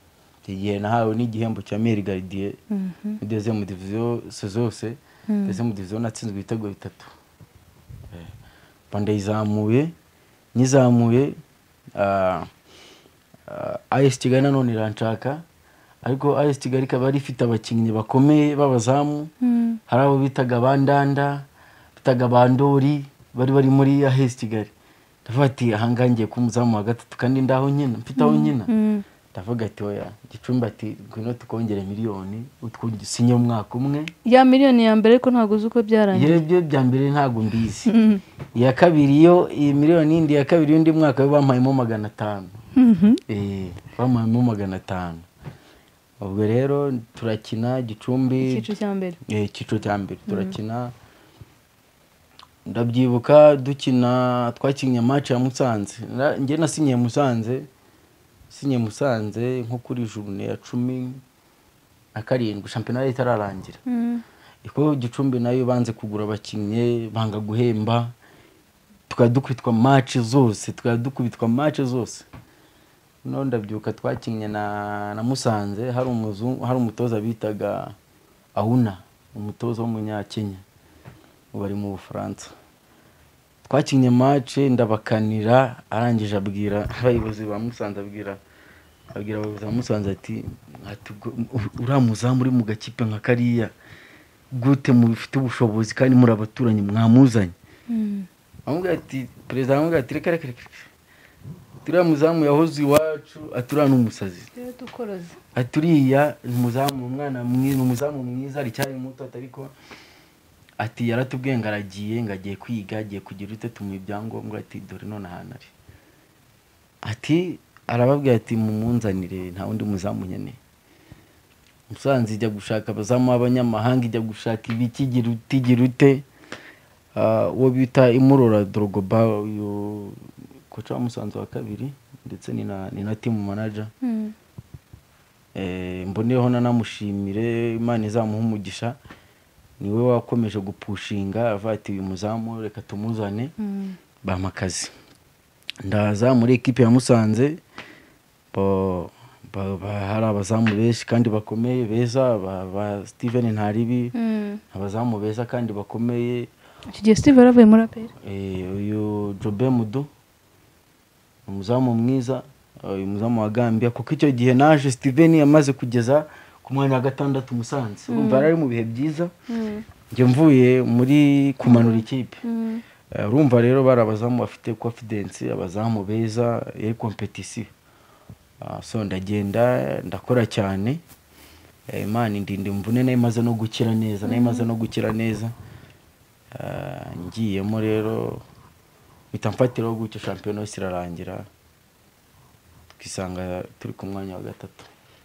igihe nahawe n'igihembo cya meilleur gardien Mhm. deuxième division zose deuxième division natsinzwe ibitego bitatu bandayizamuye nyizamuye ah A S Kigali nanone iranshaka ariko A S Kigali ikaba ari ifite abakinnyi bakomeye b'abazamu hari abo bitaga bandanda bitaga bandori bari bari muri A S Kigali ndavuga ati ahangangiye ku muzamu wa gatatu kandi ndaho nyina mfite aho nyina ndavuga ati oya Gicumbi ati ngwino tukongere miliyoni utwusinye umwaka umwe ya miliyoni ya mbere ko ntago uzi uko byarangiye yebyo bya mbere ntago mbizi ya kabiri yo iyi miliyoni indi ya kabiri y'undi mwaka we bampayemo magana atanu eh bampayemo magana atanu ubwo rero turakina Gicumbi icyiciro cya mbere eh icyiciro cya mbere turakina ndabyibuka dukina twakinnye match ya Musanze nge nasinye Musanze sinye Musanze nko kuri journée ya cumi na karindwi championnat itararangira iko Gicumbi nayo banze kugura abakinnye banga guhemba tukadukubitwa match zose tukadukubitwa match zose no ndabyuka twakinnye na na Musanze hari umuzungu hari umutoza bitaga Auna umutoza w'umunyakenya bari mu Bufaransa twakinnye match ndabakanira arangije abwira abayobozi ba Musanze abwira abwira abayobozi ba Musanze ati uramuzamu uri mu gakipe nka kariya gute mu bifite ubushobozi kandi muri abaturanyi mwamuzanye amubwira ati president amubwira ati reka reka turiya muzamu yahoze iwacu aturana umusazi tukoroze aturiya muzamu umwana mwiza umuzamu mwiza ari cyari muto atariko ati yaratubwiye ngaragiye ngagiye kwiga agiye kugira ute tumuye ibyangombwa ati dore none ahantu ari ati arababwira ati mumunzanire nta wundi muzamu nyene Musanze ijya gushaka abazamu abanyamahanga ijya gushaka ibikigira utigira ute uwo bita Imurora Drogba uyu kocha wa Musanze wa kabiri ndetse ni na ni na team manager eh mboneho nanamushimire Imana izamuha umugisha niwe wakomeje gupushinga avati uyu muzamu reka tumuzane bamakazi ndaza muri equipe ya Musanze bo hari abazamu benshi kandi bakomeye beza ba Steven Ntaribi abazamu beza kandi bakomeye Kigiye Steve aravuye muri aperi eh uyu Jobe Mudo umuzamu mwiza uyu muzamu wa Gambia kuko icyo gihe naje Steven yamaze kugeza ku mwanya wa gatandatu Musanze urumva ari mu bihe byiza nge mvuye muri kumanura ikipe urumva rero bari abazamu bafite confidence abazamu beza yari competition so ndagenda ndakora cyane Imana indinde mvune nayo imaze no gukira neza nayo imaze no gukira neza ngiyemo rero bitamfatira gutyo champion yose irarangira twisanga turi ku mwanya wa gatatu.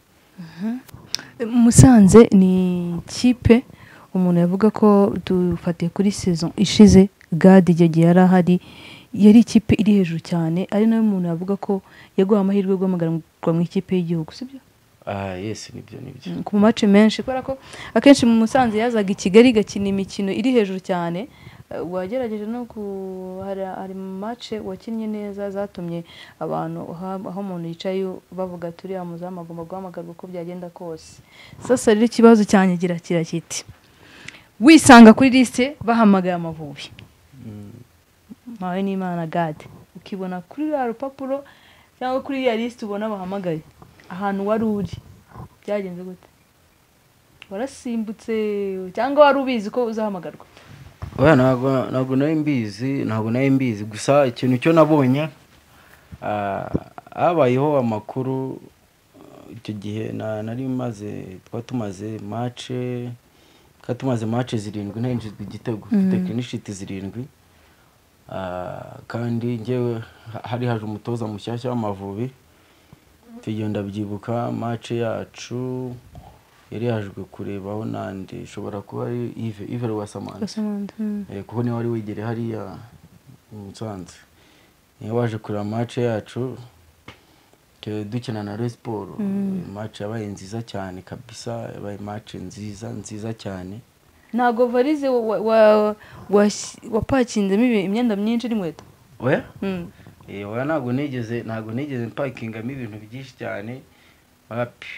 Musanze ni kipe umuntu yavuga ko dufatiye kuri saison ishize Gade igihe gihe yarahari yari ikipe iri hejuru cyane ari nayo umuntu yavuga ko yaguha amahirwe guhamagarwa mu ikipe y'igihugu sibyo? Ah yes nibyo nibyo. Ku match menshi kubera ko akenshi mu Musanze yazaga i Kigali gakina imikino iri hejuru cyane wagerageje no ku hari match wakinnye neza zatumye abantu aho umuntu yicaye bavuga turi amuzamu agomba guhamagarwa uko byagenda kose. Sasa rero ikibazo cyane gira kira kiti wisanga kuri liste bahamagaye Amavubi mawe n'Imana Gade ukibona kuri ya rupapuro cyangwa kuri ya liste ubona bahamagaye ahantu wari uri byagenze gute? Warasimbutse cyangwa wari ubizi ko uzahamagarwa? Oya nago nago nayo mbizi nago nayo mbizi gusa ikintu cyo nabonye ah abayeho amakuru icyo gihe nari maze twatumaze match katumaze match zirindwi ntinjizwe igitego technicity zirindwi ah kandi ngewe hari haje umutoza mushyashya w'Amavubi tugenda byibuka match yacu yari yajwe kurebaho nande ishobora kuba ari Yves Yves Rwasamanda eh kuko ni wari wigere hari ya Musanze ni waje kureba match yacu ke dukina na Resport match yabaye nziza cyane kabisa yabaye match nziza nziza cyane ntago varize wa wapakinzemo imyenda myinshi n'inkweto oya eh oya ntago nigeze ntago nigeze mpakingamo ibintu byinshi cyane wapi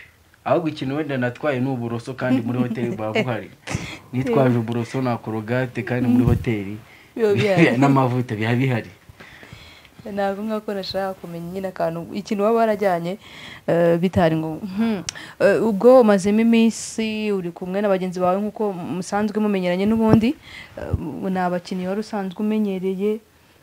ahubwo ikintu wenda natwaye n'uburoso kandi muri hoteli babuhari nitwaje uburoso na korogate kandi muri hoteli n'amavuta biha bihari ntabwo nkako nashaka kumenya nyine akantu ikintu waba warajyanye bitari ngo ubwo umazemo iminsi uri kumwe n'abagenzi bawe nk'uko musanzwe mumenyeranye n'ubundi ni abakinnyi wari usanzwe umenyereye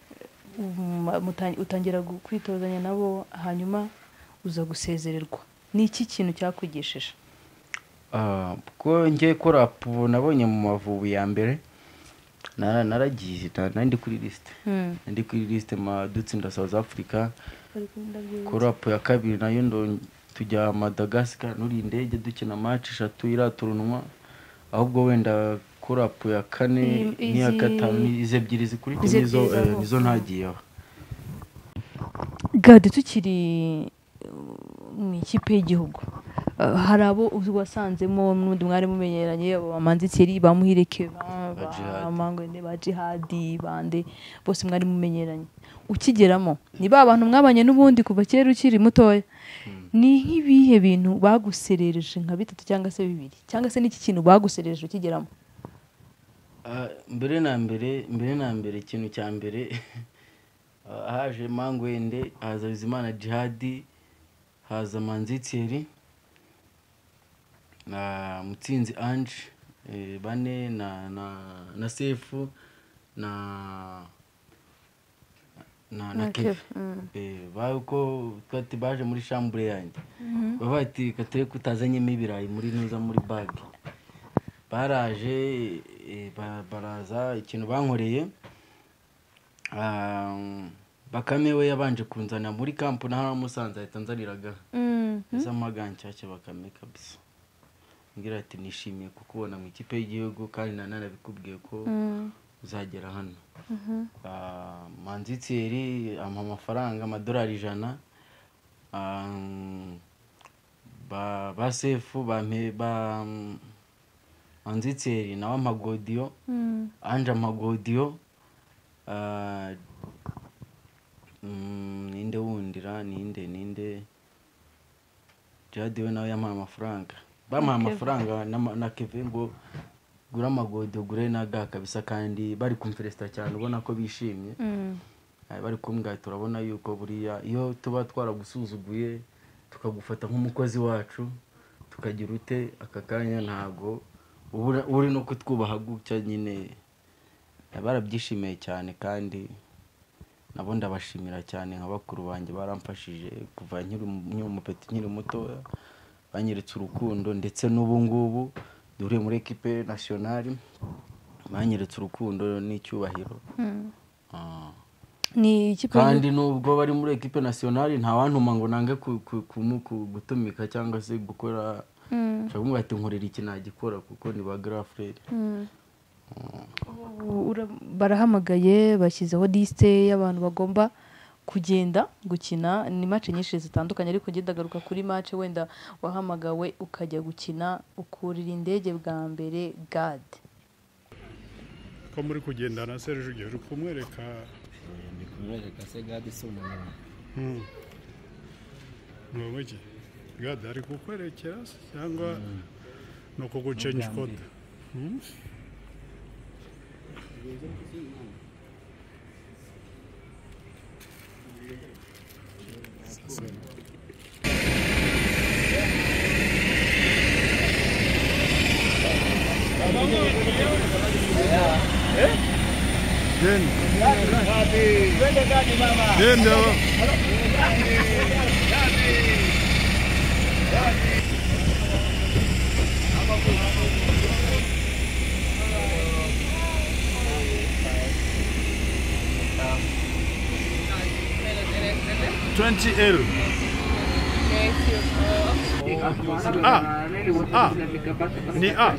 utangira kwitozanya nabo hanyuma uza gusezererwa ni iki kintu cyakwigishije ko ngiye korapu nabonye mu Mavubi ya mbere naragiye nandi kuri liste ndi kuri liste ma dutsinda South Africa korapu ya kabiri nayo ndo tujya Madagascar nuri indege dukina match eshatu iraturunwa ahubwo wenda korapu ya kane ni ya gatanu ize ebyiri zikuri nizo nizo ntagiyeho gade tukiri mu ikipe y'igihugu hari abo wasanzemo n'undi mwari mumenyeranye abamanzitseri bamuhireke bamangwende ba jihadi bande bose mwari mumenyeranye ukigeramo ni ba bantu mwabanye n'ubundi kuva kera ukiri mutoya ni nk'ibihe bintu baguserereje nka bitatu cyangwa se bibiri cyangwa se n'iki kintu baguserereje ukigeramo mbere na mbere mbere na mbere ikintu cya mbere haje mangwende haza Bizimana Jihadi haza Manzitseri na Mutsinzi Ange bane na na na Sefu na na na Kev eh bako twati baje muri chambre yanjye babati kateye kutazanye mibirayi muri nuza muri bag baraje baraza ikintu bankoreye Bakamewe yabanje kunzana muri camp na hano Musanze Tanzaniraga za magancyake Bakame kabisa ngira ati nishimiye kukubona mu ikipe y'igihugu kandi nanana bikubwiye ko uzagera hano Manzitseri ama amafaranga amadolari ijana ba ba Sefu ba ba Manzitseri nawe amagodiyo anje amagodiyo ninde wundira ninde ninde Jihadi we nawe yamaye amafaranga bamaye amafaranga na Kevin ngo gura amagodiyo gure naga kabisa kandi bari kumferesta cyane ubona ko bishimye bari kumbwa turabona yuko buriya iyo tuba twaragusuzuguye tukagufata nk'umukozi wacu tukagira ute akakanya ntago uri no kutwubaha gutya nyine barabyishimiye cyane kandi nabo ndabashimira cyane nk'abakuru banjye baramfashije kuva nkiri umupeti nkiri muto banyeretse urukundo ndetse n'ubu ngubu dure muri equipe nationale banyeretse urukundo n'icyubahiro ni ikipe kandi nubwo bari muri equipe nationale nta wantuma ngo nange gutumika cyangwa se gukora cyangwa ati nkorera iki nagikora kuko ni ba grand frère barahamagaye bashyizeho liste y'abantu bagomba kugenda gukina ni match nyinshi zitandukanye ariko ngidagaruka kuri match wenda wahamagawe ukajya gukina ukurira indege bwa mbere God ko muri kugendana Serge ugiye kumwereka ni kumwereka se God sona mm mwiki God ari kukwerekera cyangwa no kuguchange code mm Den. Den da. twenty L. Ah, ah, ni ah.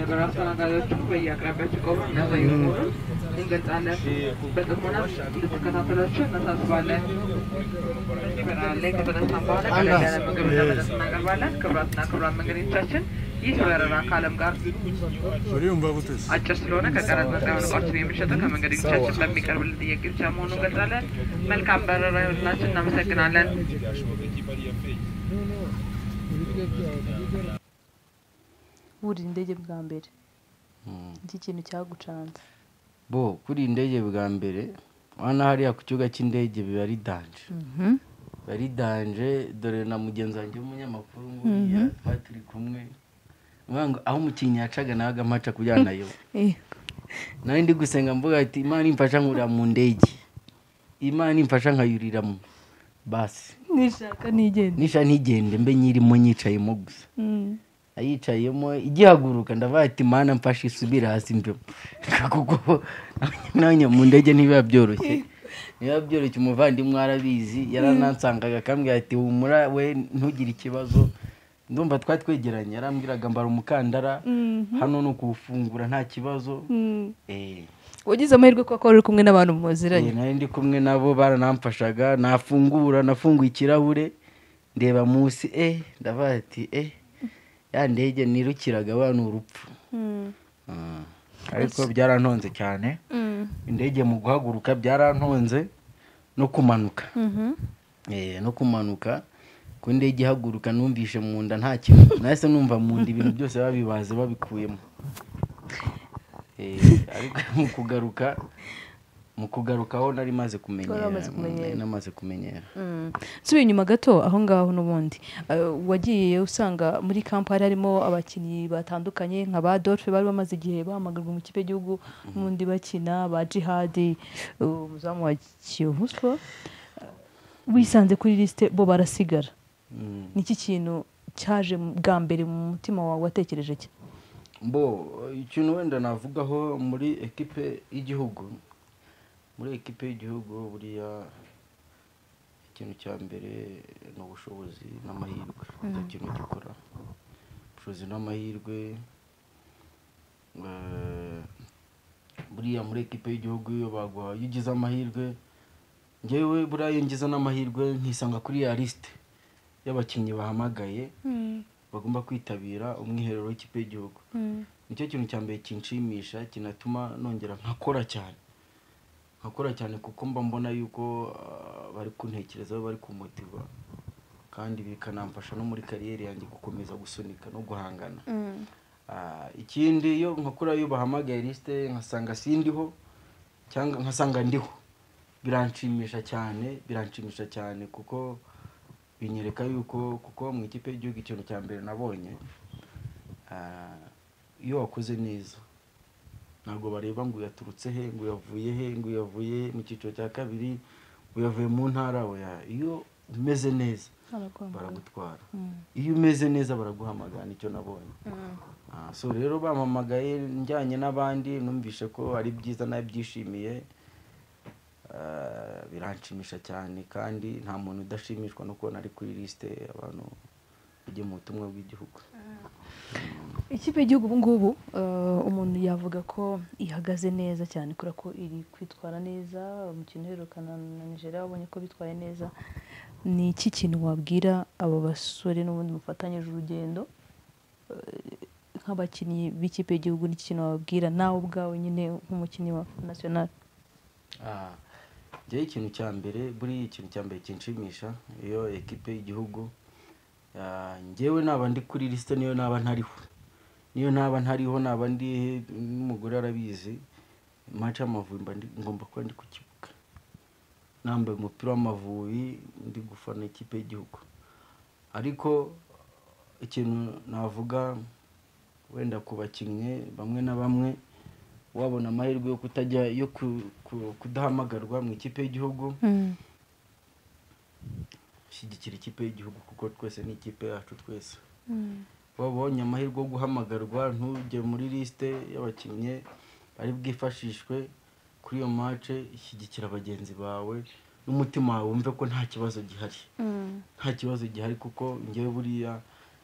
ይተወራራ ካለም ጋር ወሪውን ባቡትስ አጭር ስለሆነ ከቀረጥ ነፃ የሆነ እቃዎችን የሚሸጠው ከመንገደኞቻችን በሚቀርብልን ጥያቄ ብቻ መሆኑን ገልጻለን። መልካም በረራ ይሁንላችሁ። እናመሰግናለን። buri indege bwa mbere iki kintu cyagucanze bo kuri indege bwa mbere wana hariya ku kibuga cy'indege biba ari danje bari danje dore na mugenzi wanjye w'umunyamakuru nguriya twaturi kumwe ngo aho umukinnyi yacaga naga amaca kujyana yo nari ndi gusenga mvuga ati Imana imfasha nkura mu ndege Imana imfasha nkayuriramo basi nishaka nigende nisha ntigende mbe nyirimo nyicayemo gusa ayicayemo igihaguruka ndavuga ati Imana mfasha isubira hasi mbe kuko nanye mu ndege ntibiba byoroshye niba byoroshye umuvandimwe arabizi yaranansangaga akambwira ati humura we ntugire ikibazo ndumva twatwegeranye yarambwiraga mbara umukandara hano no kuwufungura nta kibazo eh wagize amahirwe ko akora kumwe n'abantu muziranye nari ndi kumwe nabo baranamfashaga nafungura nafunguye ikirahure ndeba munsi eh ndavuga ati eh ya ndege nirukiraga abantu urupfu ariko byarantonze cyane indege mu guhaguruka byarantonze no kumanuka eh no kumanuka ku ndege ihaguruka numvishe mu nda nta kintu nahise numva mu nda ibintu byose babibaze babikuyemo eh ariko mu kugaruka mu kugarukaho nari maze kumenyera namaze kumenyera subiye inyuma gato aho ngaho n'ubundi wagiye usanga muri kampani harimo abakinnyi batandukanye nka ba Dolphe bari bamaze igihe bahamagarwa mu kipe gihugu n'undi bakina ba Jihad umuzamu wa Kiyovu Sport wisanze kuri liste bo barasigara niki kintu cyaje bwa mbere mu mutima wawe watekereje cye bo ikintu wenda navugaho muri equipe y'igihugu muri equipe y'igihugu buriya ikintu cya mbere no bushobozi n'amahirwe ikintu gikora bushobozi n'amahirwe buriya muri equipe y'igihugu iyo bagwa yigize amahirwe ngewe buriya ngize n'amahirwe nkisanga kuri ya liste y'abakinnyi bahamagaye bagomba kwitabira umwiherero w'ikipe y'igihugu nicyo kintu cya mbere kinshimisha kinatuma nongera nkakora cyane nkakora cyane kuko mba mbona yuko bari kuntekerezaho bari kumutiva kandi bikanamfasha no muri kariyeri yanjye gukomeza gusunika no guhangana ikindi iyo nkakora iyo bahamagaye liste nkasanga sindiho cyangwa nkasanga ndiho biranshimisha cyane biranshimisha cyane kuko binyereka yuko kuko mu ikipe y'igihugu ikintu cya mbere nabonye iyo wakoze neza ntabwo bareba ngo yaturutse he ngo yavuye he ngo yavuye mu cyiciro cya kabiri ngo yavuye mu ntara oya iyo umeze neza baragutwara iyo umeze neza baraguhamagara nicyo nabonye so rero bampamagaye njyanye n'abandi numvishe ko ari byiza nabyishimiye biranshimisha cyane kandi nta muntu udashimishwa no kubona ari kuri liste abantu bajye mu butumwa bw'igihugu ikipe y'igihugu ubu ngubu umuntu yavuga ko ihagaze neza cyane kubera ko iri kwitwara neza umukino uherukana na Nigeria wabonye ko bitwaye neza ni iki kintu wabwira abo basore n'ubundi mufatanyije urugendo nk'abakinnyi b'ikipe y'igihugu n'iki kintu wababwira nawe ubwawe nyine nk'umukinnyi wa national Jye ikintu cya mbere buri ikintu cya mbere kinshimisha iyo equipe y'igihugu njyewe naba ndi kuri liste niyo naba ntariho niyo naba ntariho naba ndi n'umugore arabizi match y'Amavubi mba ngomba kuba ndi ku kibuga nambaye umupira w'Amavubi ndi gufana ikipe y'igihugu ariko ikintu navuga wenda kubakinnye bamwe na bamwe wabona amahirwe yo kutajya yo kudahamagarwa mu ikipe y'igihugu shyigikira ikipe y'igihugu kuko twese ni ikipe yacu twese wabonye amahirwe yo guhamagarwa ntujye muri liste y'abakinnyi bari bwifashishwe kuri iyo match shyigikira abagenzi bawe n'umutima wawe wumve ko nta kibazo gihari nta kibazo gihari kuko ngewe buriya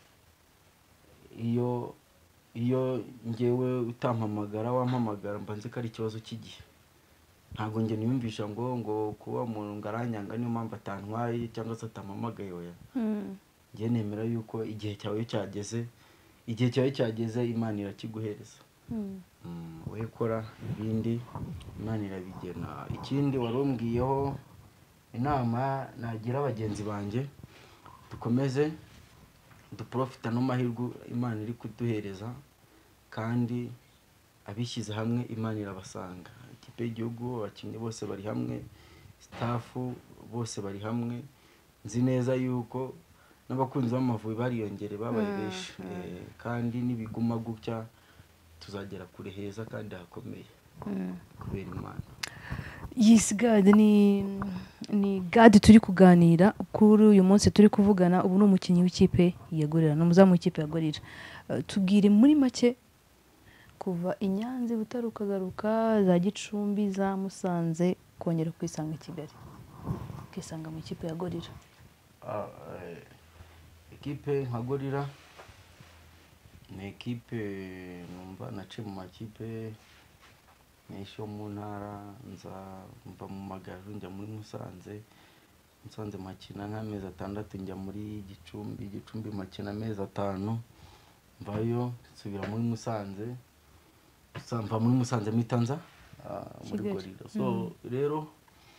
iyo iyo ngewe utampamagara wampamagara mba nzi ko ari ikibazo cy'igihe ntabwo nge niyumvisha ngo ngo kuba umuntu ngaranyanga niyo mpamvu atantwaye cyangwa se atampamagaye oya nge nemera yuko igihe cyawe cyageze igihe cyawe cyageze Imana irakiguhereza wowe kora ibindi Imana irabigena ikindi warumbwiyeho inama nagira abagenzi banjye dukomeze duprofita no mahirwe Imana iri kuduhereza kandi abishyize hamwe Imana irabasanga. Ikipe y'igihugu abakinnyi bose bari hamwe, staff bose bari hamwe, nzi neza yuko n'abakunzi b'Amavubi bariyongere babaye benshi kandi nibiguma gutya tuzagera kure heza kandi hakomeye kubera Imana. Yes God, ni ni God turi kuganira kuri uyu munsi turi kuvugana. Ubu n'umukinnyi w'ikipe ya Gorilla, n'umuzamu w'ikipe ya Gorilla. Uh, tubwire muri make kuva Inyanza butarukagaruka za Gicumbi za Musanze kongera kwisanga i Kigali, kwisanga mu ikipe ya Gorilla. Ah, ekipe nka Gorilla ni ekipe numva nace mu makipe menshi yo mu ntara, nza mva mu Magaju njya muri Musanze, Musanze makina nk'amezi atandatu njya muri Gicumbi, Gicumbi makina amezi atanu, mvayo nsubira muri Musanze, mva muri Musanze mitanza muri Gorilla. So rero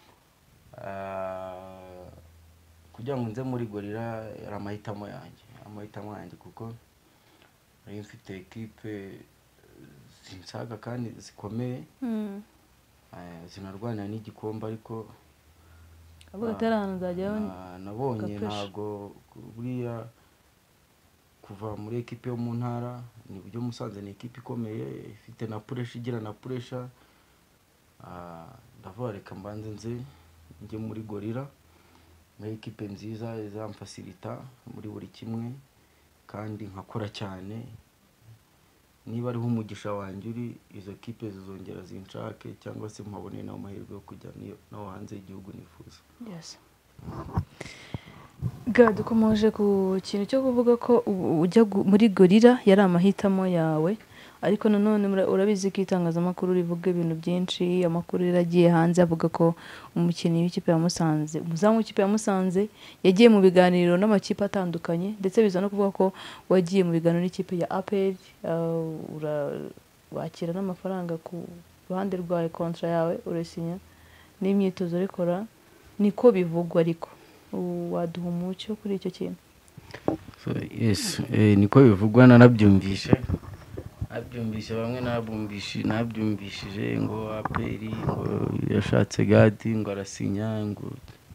kugira ngo nze muri Gorilla yari amahitamo yanjye, amahitamo yanjye kuko nari mfite ekipe zinsaga kandi zikomeye, zinarwanira n'igikombe, ariko avuga atarana nzajyaho nabonye ntago buriya kuva muri ekipe yo mu ntara ni buryo Musanze ni ekipe ikomeye ifite na pressure, igira na pressure. Ndavuga reka mbanze nze njye muri Gorilla, muri ekipe nziza izamfasilita muri buri kimwe kandi nkakora cyane. Niba ariho umugisha wanjye uri, izo ekipe zizongera zinshake cyangwa se mpabone naho amahirwe yo kujya naho hanze y'igihugu nifuza. Yes. God, dukomeje ku kintu cyo kuvuga ko ujya muri Gorilla yari amahitamo yawe, ariko nanone urabizi ko itangazamakuru rivuga ibintu byinshi. Amakuru yaragiye hanze avuga ko umukinnyi w'ikipe ya Musanze, umuzamu w'ikipe ya Musanze yagiye mu biganiro n'amakipe atandukanye, ndetse biza no kuvuga ko wagiye mu biganiro n'ikipe ya A P R, wakira n'amafaranga ku ruhande rwawe, kontra yawe urasinya n'imyitozo rikora, niko bivugwa. Ariko waduha umucyo kuri icyo kintu? So yes, eh, niko bivugwa, nanabyumvishe nabyumvishe bamwe nabumbishe nabyumvishije ngo A P R ngo yashatse Gadi ngo arasinya, ngo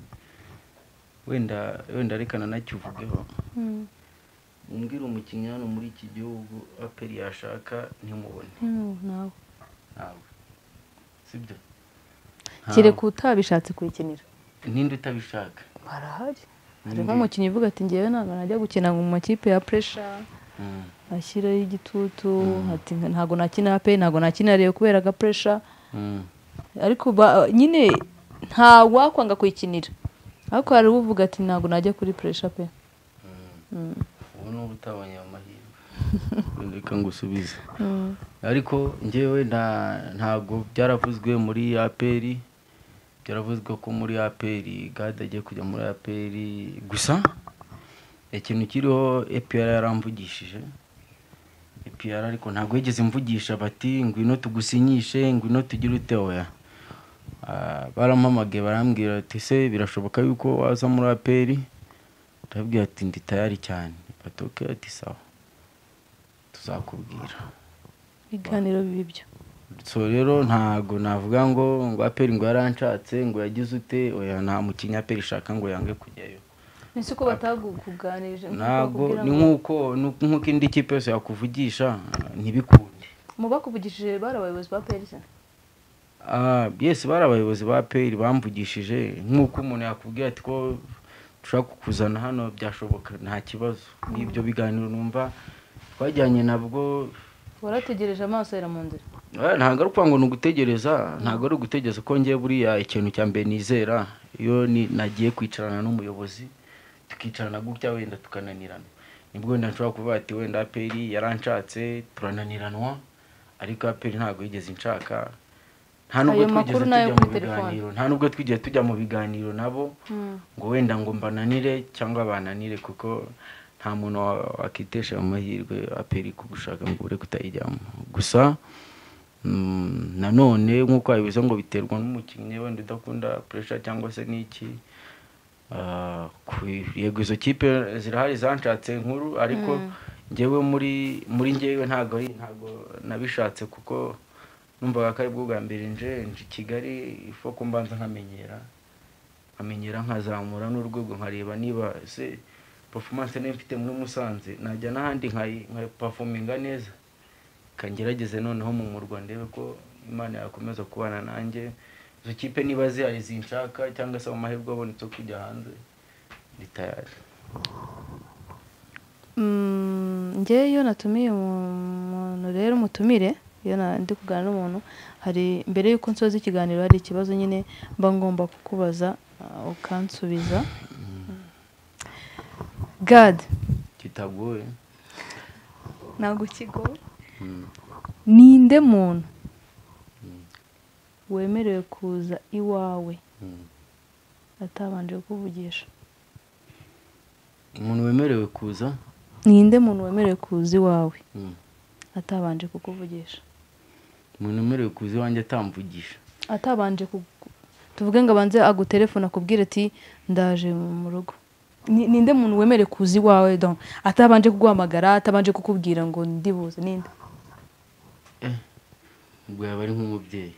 wenda wenda rekana nacyuvugeho. Mm. Umbwira umukinnyi hano muri iki gihugu A P R yashaka ntimubone. Mm, nawe nawe sibyo kire kutabishatse kuyikinira, ninde utabishaka barahari. Hari nk'umukinnyi uvuga ati ngewe ntabwo najya gukina mu makipe ya pressure, ashyiraho igitutu, ati ntabwo nakina A P R, ntabwo nakina Rayon kubera ga pressure. Ariko nyine nta wakwanga kuyikinira, ariko hari uvuga ati ntabwo najya kuri pressure pe. ubu no utabonye amahirwe reka ngusubize. Ariko ngewe ntabwo byaravuzwe muri A P R, byaravuzwe ko muri A P R Gadi agiye kujya muri A P R. Gusa ikintu kiriho A P R yaramvugishije, A P R ariko ntabwo yigeze mvugisha bati ngwino tugusinyishe, ngwino tugire uteoya. Barampamagaye barambwira ati se birashoboka yuko waza muri A P R? Ndabwira ati ndi tayari cyane. Batoke ati sawa tuzakubwira ibiganiro bibyo. So rero ntago navuga ngo ngo A P R ngo yarancatse ngo yagize ute, oya nta mukinya A P R ishaka ngo yange kujyayo. Nisi ko batagukuganirije ntago ni nkuko nkuko indi kipe yose yakuvugisha ntibikunde. Mu bakuvugishije barabayobozi ba A P R se? Ah yes, barabayobozi ba A P R bamvugishije, nkuko umuntu yakubwira ati ko dushaka kukuzana hano byashoboka nta kibazo. Nibyo biganiro numva twajyanye nabwo. Warategereje amaso yera mu nzira? Ntago ari kwanga no gutegereza, ntago ari gutegereza ko ngiye buriya ikintu cya mbe nizera iyo ni nagiye kwicarana n'umuyobozi tukicarana gutya wenda tukananirana, nibwo wenda nshobora kuvuga ati wenda A P R yarancatse turananiranwa, ariko A P R ntago yigeze inshaka. Nta nubwo twigeze tujya mu biganiro, nta nubwo twigeze tujya mu biganiro nabo ngo wenda ngo mbananire cyangwa bananire, kuko nta muntu wakitesha amahirwe A P R kugushaka ngo ure kutayijyamo. Gusa nanone nkuko abivuze ngo biterwa n'umukinnyi wenda udakunda pressure cyangwa se niki. Ah, ku- yego izo kipe zirahari zanshatse nkuru ariko njyewe muri muri njyewe ntago ari- ntago nabishatse kuko numvaga ko ari bwo bwa mbere nje nje i Kigali ifo ko mbanza nkamenyera nkamenyera nkazamura n'urwego nkareba niba se performance nari mfite muri Musanze najya n'ahandi nkayi nka performinga neza kangerageze noneho mu murwa ndebe ko Imana yakomeza kubana nanjye izo kipe niba zihari zinshaka cyangwa se amahirwe abonetse kujya hanze ndi tayari. Mm, njye iyo natumiye umuntu rero umutumire iyo na- ndi kuganira n'umuntu hari mbere yuko nsoza ikiganiro hari ikibazo nyine mba ngomba kukubaza ah, ukansubiza. God Kitagoye. ntabwo kigo Mm. ninde muntu wemerewe kuza iwawe Mm. atabanje kukuvugisha? Umuntu wemerewe kuza Ninde muntu wemerewe kuza iwawe Mm. atabanje kukuvugisha? umuntu wemerewe kuza iwanjye atamvugisha Atabanje ku tuvuge ngo abanze agutelefone akubwire ati ndaje mu rugo. Ni- Ninde muntu wemerewe kuza iwawe donc atabanje kuguhamagara atabanje kukubwira ngo ndibuze ninde? ubwo yaba ari nk'umubyeyi.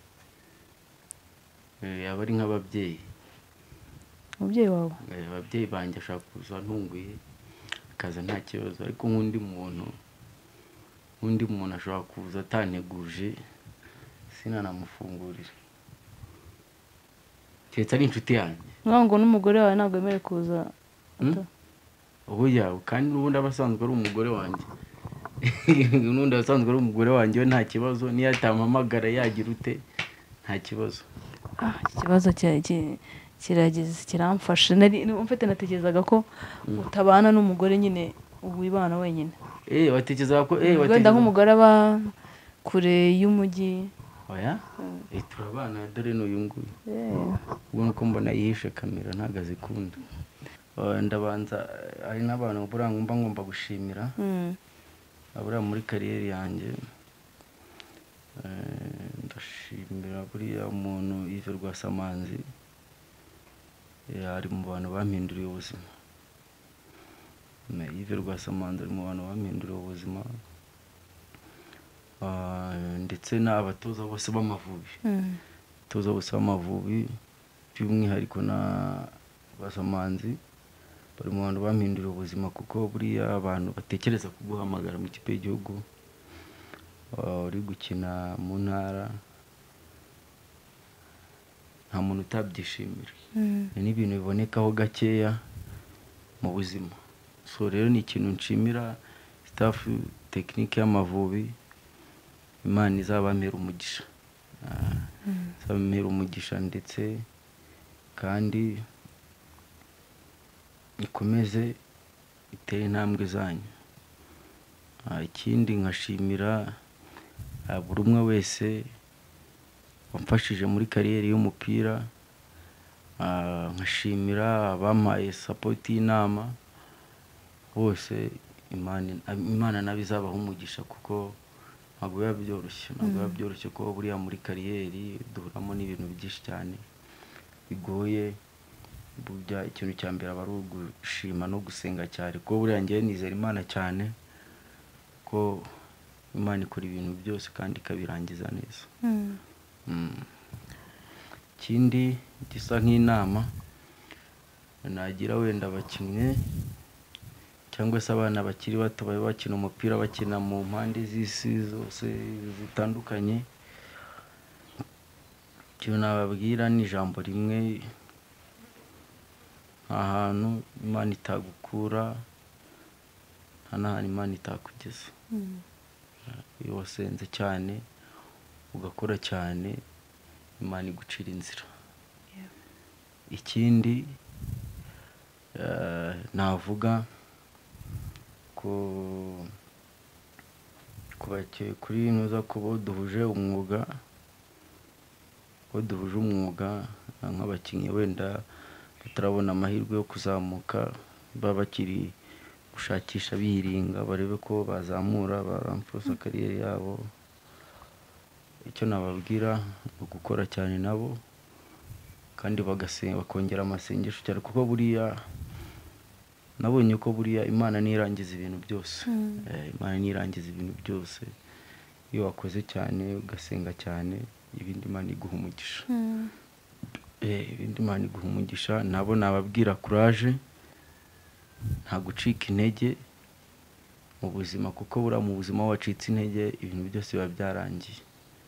Eh, yaba ari nk'ababyeyi. Umubyeyi wawe? Eh, ababyeyi banjye ashaka kuza ntunguye akaza nta kibazo ariko nk'undi muntu nk'undi muntu ashobora kuza atanteguje sinanamufungurira keretse ari inshuti yanjye. Nkaho ngo n'umugore wawe ntabwo wemerewe kuza ata- ubu yawe kandi n'ubundi aba asanzwe ari umugore wanjye n'ubundi aba asanzwe ari umugore wanjye we nta kibazo niyo atampamagara yagira ute nta kibazo. Ah, iki kibazo cya- ki- kiragize kiramfashe nari mfite natekerezaga ko utabana n'umugore nyine wibana wenyine. Eh watekerezaga ko eh Wenda watekerezaga nk'umugore aba kure y'umujyi. oya eh turabana dore n'uyu nguyu Eh. ubwo nuko mbona yihishe kamera ntago azikunda. Eh, ndabanza hari n'abantu buriya ngomba ngomba gushimira Mm. aburiya muri kariyeri yanjye. Eh, ndashimira buriya umuntu Yves Rwasamanzi Eh, ari mu bantu bampinduriye ubuzima. Me Yves Rwasamanzi ari mu bantu bampinduriye ubuzima. Ah, ndetse n'abatoza bose b'Amavubi. Mm. Toza bose b'Amavubi by'umwihariko na Rwasamanzi bari mu bantu bampinduriye ubuzima kuko buriya abantu batekereza kuguhamagara mu kipe y'igihugu ah, uri gukina mu ntara nta muntu utabyishimira. Mm. Ni n'ibintu bibonekaho gakeya mu buzima. So rero ni ikintu nshimira staff technique y'Amavubi. Imana izabamera umugisha. Ah, izabamera umugisha ndetse kandi ikomeze itere intambwe zanyu. Ah, ikindi nkashimira ah, buri umwe wese wamfashije muri kariyeri y'umupira. Ah, nkashimira abampaye support y'inama bose. Imana Imana nabi zabaho umugisha kuko ntabwo biba byoroshye ntabwo biba byoroshye kuko buriya muri kariyeri duhuramo n'ibintu byinshi cyane bigoye. Burya ikintu cya mbere aba ari ugushima no gusenga cyane kuko buriya njyewe nizera Imana cyane ko Imana ikora ibintu byose kandi ikabirangiza neza. Mm. Mm. Ikindi gisa nk'inama nagira wenda abakinnyi cyangwa se abana bakiri bato bari bakina umupira bakina mu mpande z'isi zose zitandukanye. Icyo nababwira ni ijambo rimwe ahantu Imana itagukura nta n'ahantu Imana itakugeza. Mm. Iyo wasenze cyane ugakora cyane Imana igucira inzira. Ikindi eh, navuga ko kubake kuri nuza kubo duhuje umwuga ko duhuje umwuga nk'abakinnyi wenda batarabona amahirwe yo kuzamuka baba bakiri gushakisha bihiringa barebe ko bazamura baramfuza kariyeri yabo. Icyo nababwira ni ugukora cyane nabo kandi bagasenga bakongera amasengesho cyane kuko buriya nabonye ko buriya Imana nirangiza ibintu byose eh, Imana nirangiza ibintu byose iyo wakoze cyane ugasenga cyane ibindi Imana iguha umugisha eh ibindi Imana iguha umugisha nabo nababwira courage nta gucika intege mu buzima kuko bura mu buzima wacitse intege ibintu byose biba byarangiye.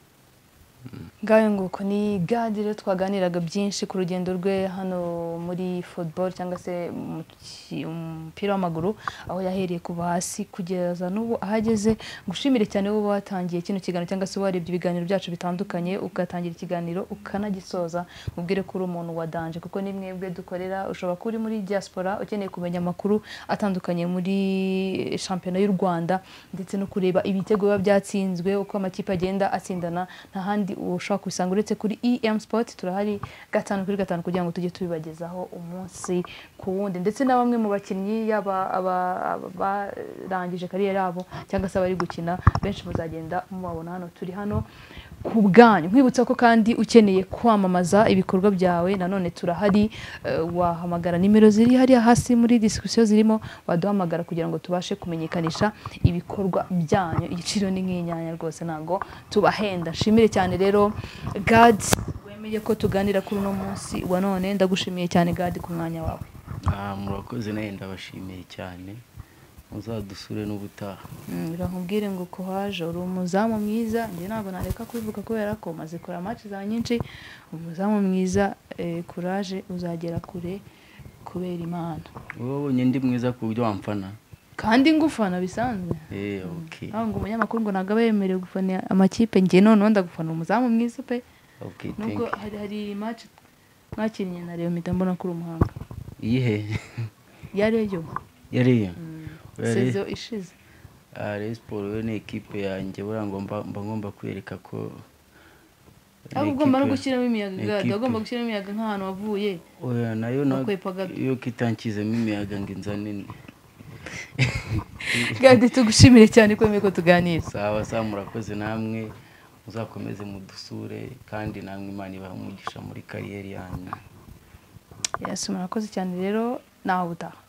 Ngaye nguko ni Gad rero twaganiraga byinshi ku rugendo rwe hano muri football cyangwa se umupira w'amaguru aho yahereye kuva hasi kugeza n'ubu ahageze. Ngushimire cyane wowe watangiye kino kiganiro cyangwa se warebye ibiganiro byacu bitandukanye ugatangira ikiganiro ukanagisoza mubwire ko uri umuntu wa danje kuko ni mwebwe dukorera ushobora kuri muri diaspora ukeneye kumenya amakuru atandukanye muri championnat y'u Rwanda ndetse no kureba ibitego biba byatsinzwe uko amakipe agenda atsindana nta handi ushaka kusanga uretse kuri E M Sport turahari gatanu kuri gatanu kugira ngo tujye tubibagezaho umunsi ku wundi ndetse na bamwe mu bakinnyi yaba barangije kariyeri yabo cyangwa se abari gukina benshi muzagenda mubabona hano turi hano ku bwanyu. Nkwibutsa ko kandi ukeneye kwamamaza ibikorwa byawe nanone turahari uh, wahamagara nimero ziri hari hasi muri discussion zirimo waduhamagara kugira ngo tubashe kumenyekanisha ibikorwa byanyu. Igiciro ni nk'inyanya rwose nago tubahenda. Shimire cyane rero Gad wemeye ko tuganira kuri no munsi wa none ndagushimiye cyane Gad ku mwanya wawe. Ah murakoze naye ndabashimiye cyane muzadusure n'ubutaha. Birakubwire ngo ko haje uri umuzamu mwiza nje ntabwo nareka kubivuga kubera ko maze kora match za nyinshi umuzamu mwiza eh, courage uzagera kure kubera Imana. Wowe ndi mwiza ku buryo wamfana kandi ngufana bisanzwe eh okay aho ngo umunyamakuru ngo nagabe yemerewe gufana amakipe nge none onda gufana umuzamu mwiza pe okay nubwo hari hari match mwakinnye na Reyo Midambona kuri umuhanga iyihe yareyo yareyo sezo ishize. Ah Rayon Sport yo ni equipe yanjye bura ngomba mba ngomba kwereka ko ahubwo mara gushyiramo imiyaga Gad agomba gushyiramo imiyaga nk'ahantu wavuye oya nayo no yo kitankizemo imiyaga ngo inzanini. Gad tugushimire cyane ko meko tuganira. Sawa sawa murakoze namwe muzakomeze mudusure kandi namwe Imana ibaha umugisha muri kariyeri yanyu. Yes murakoze cyane rero naho butaha.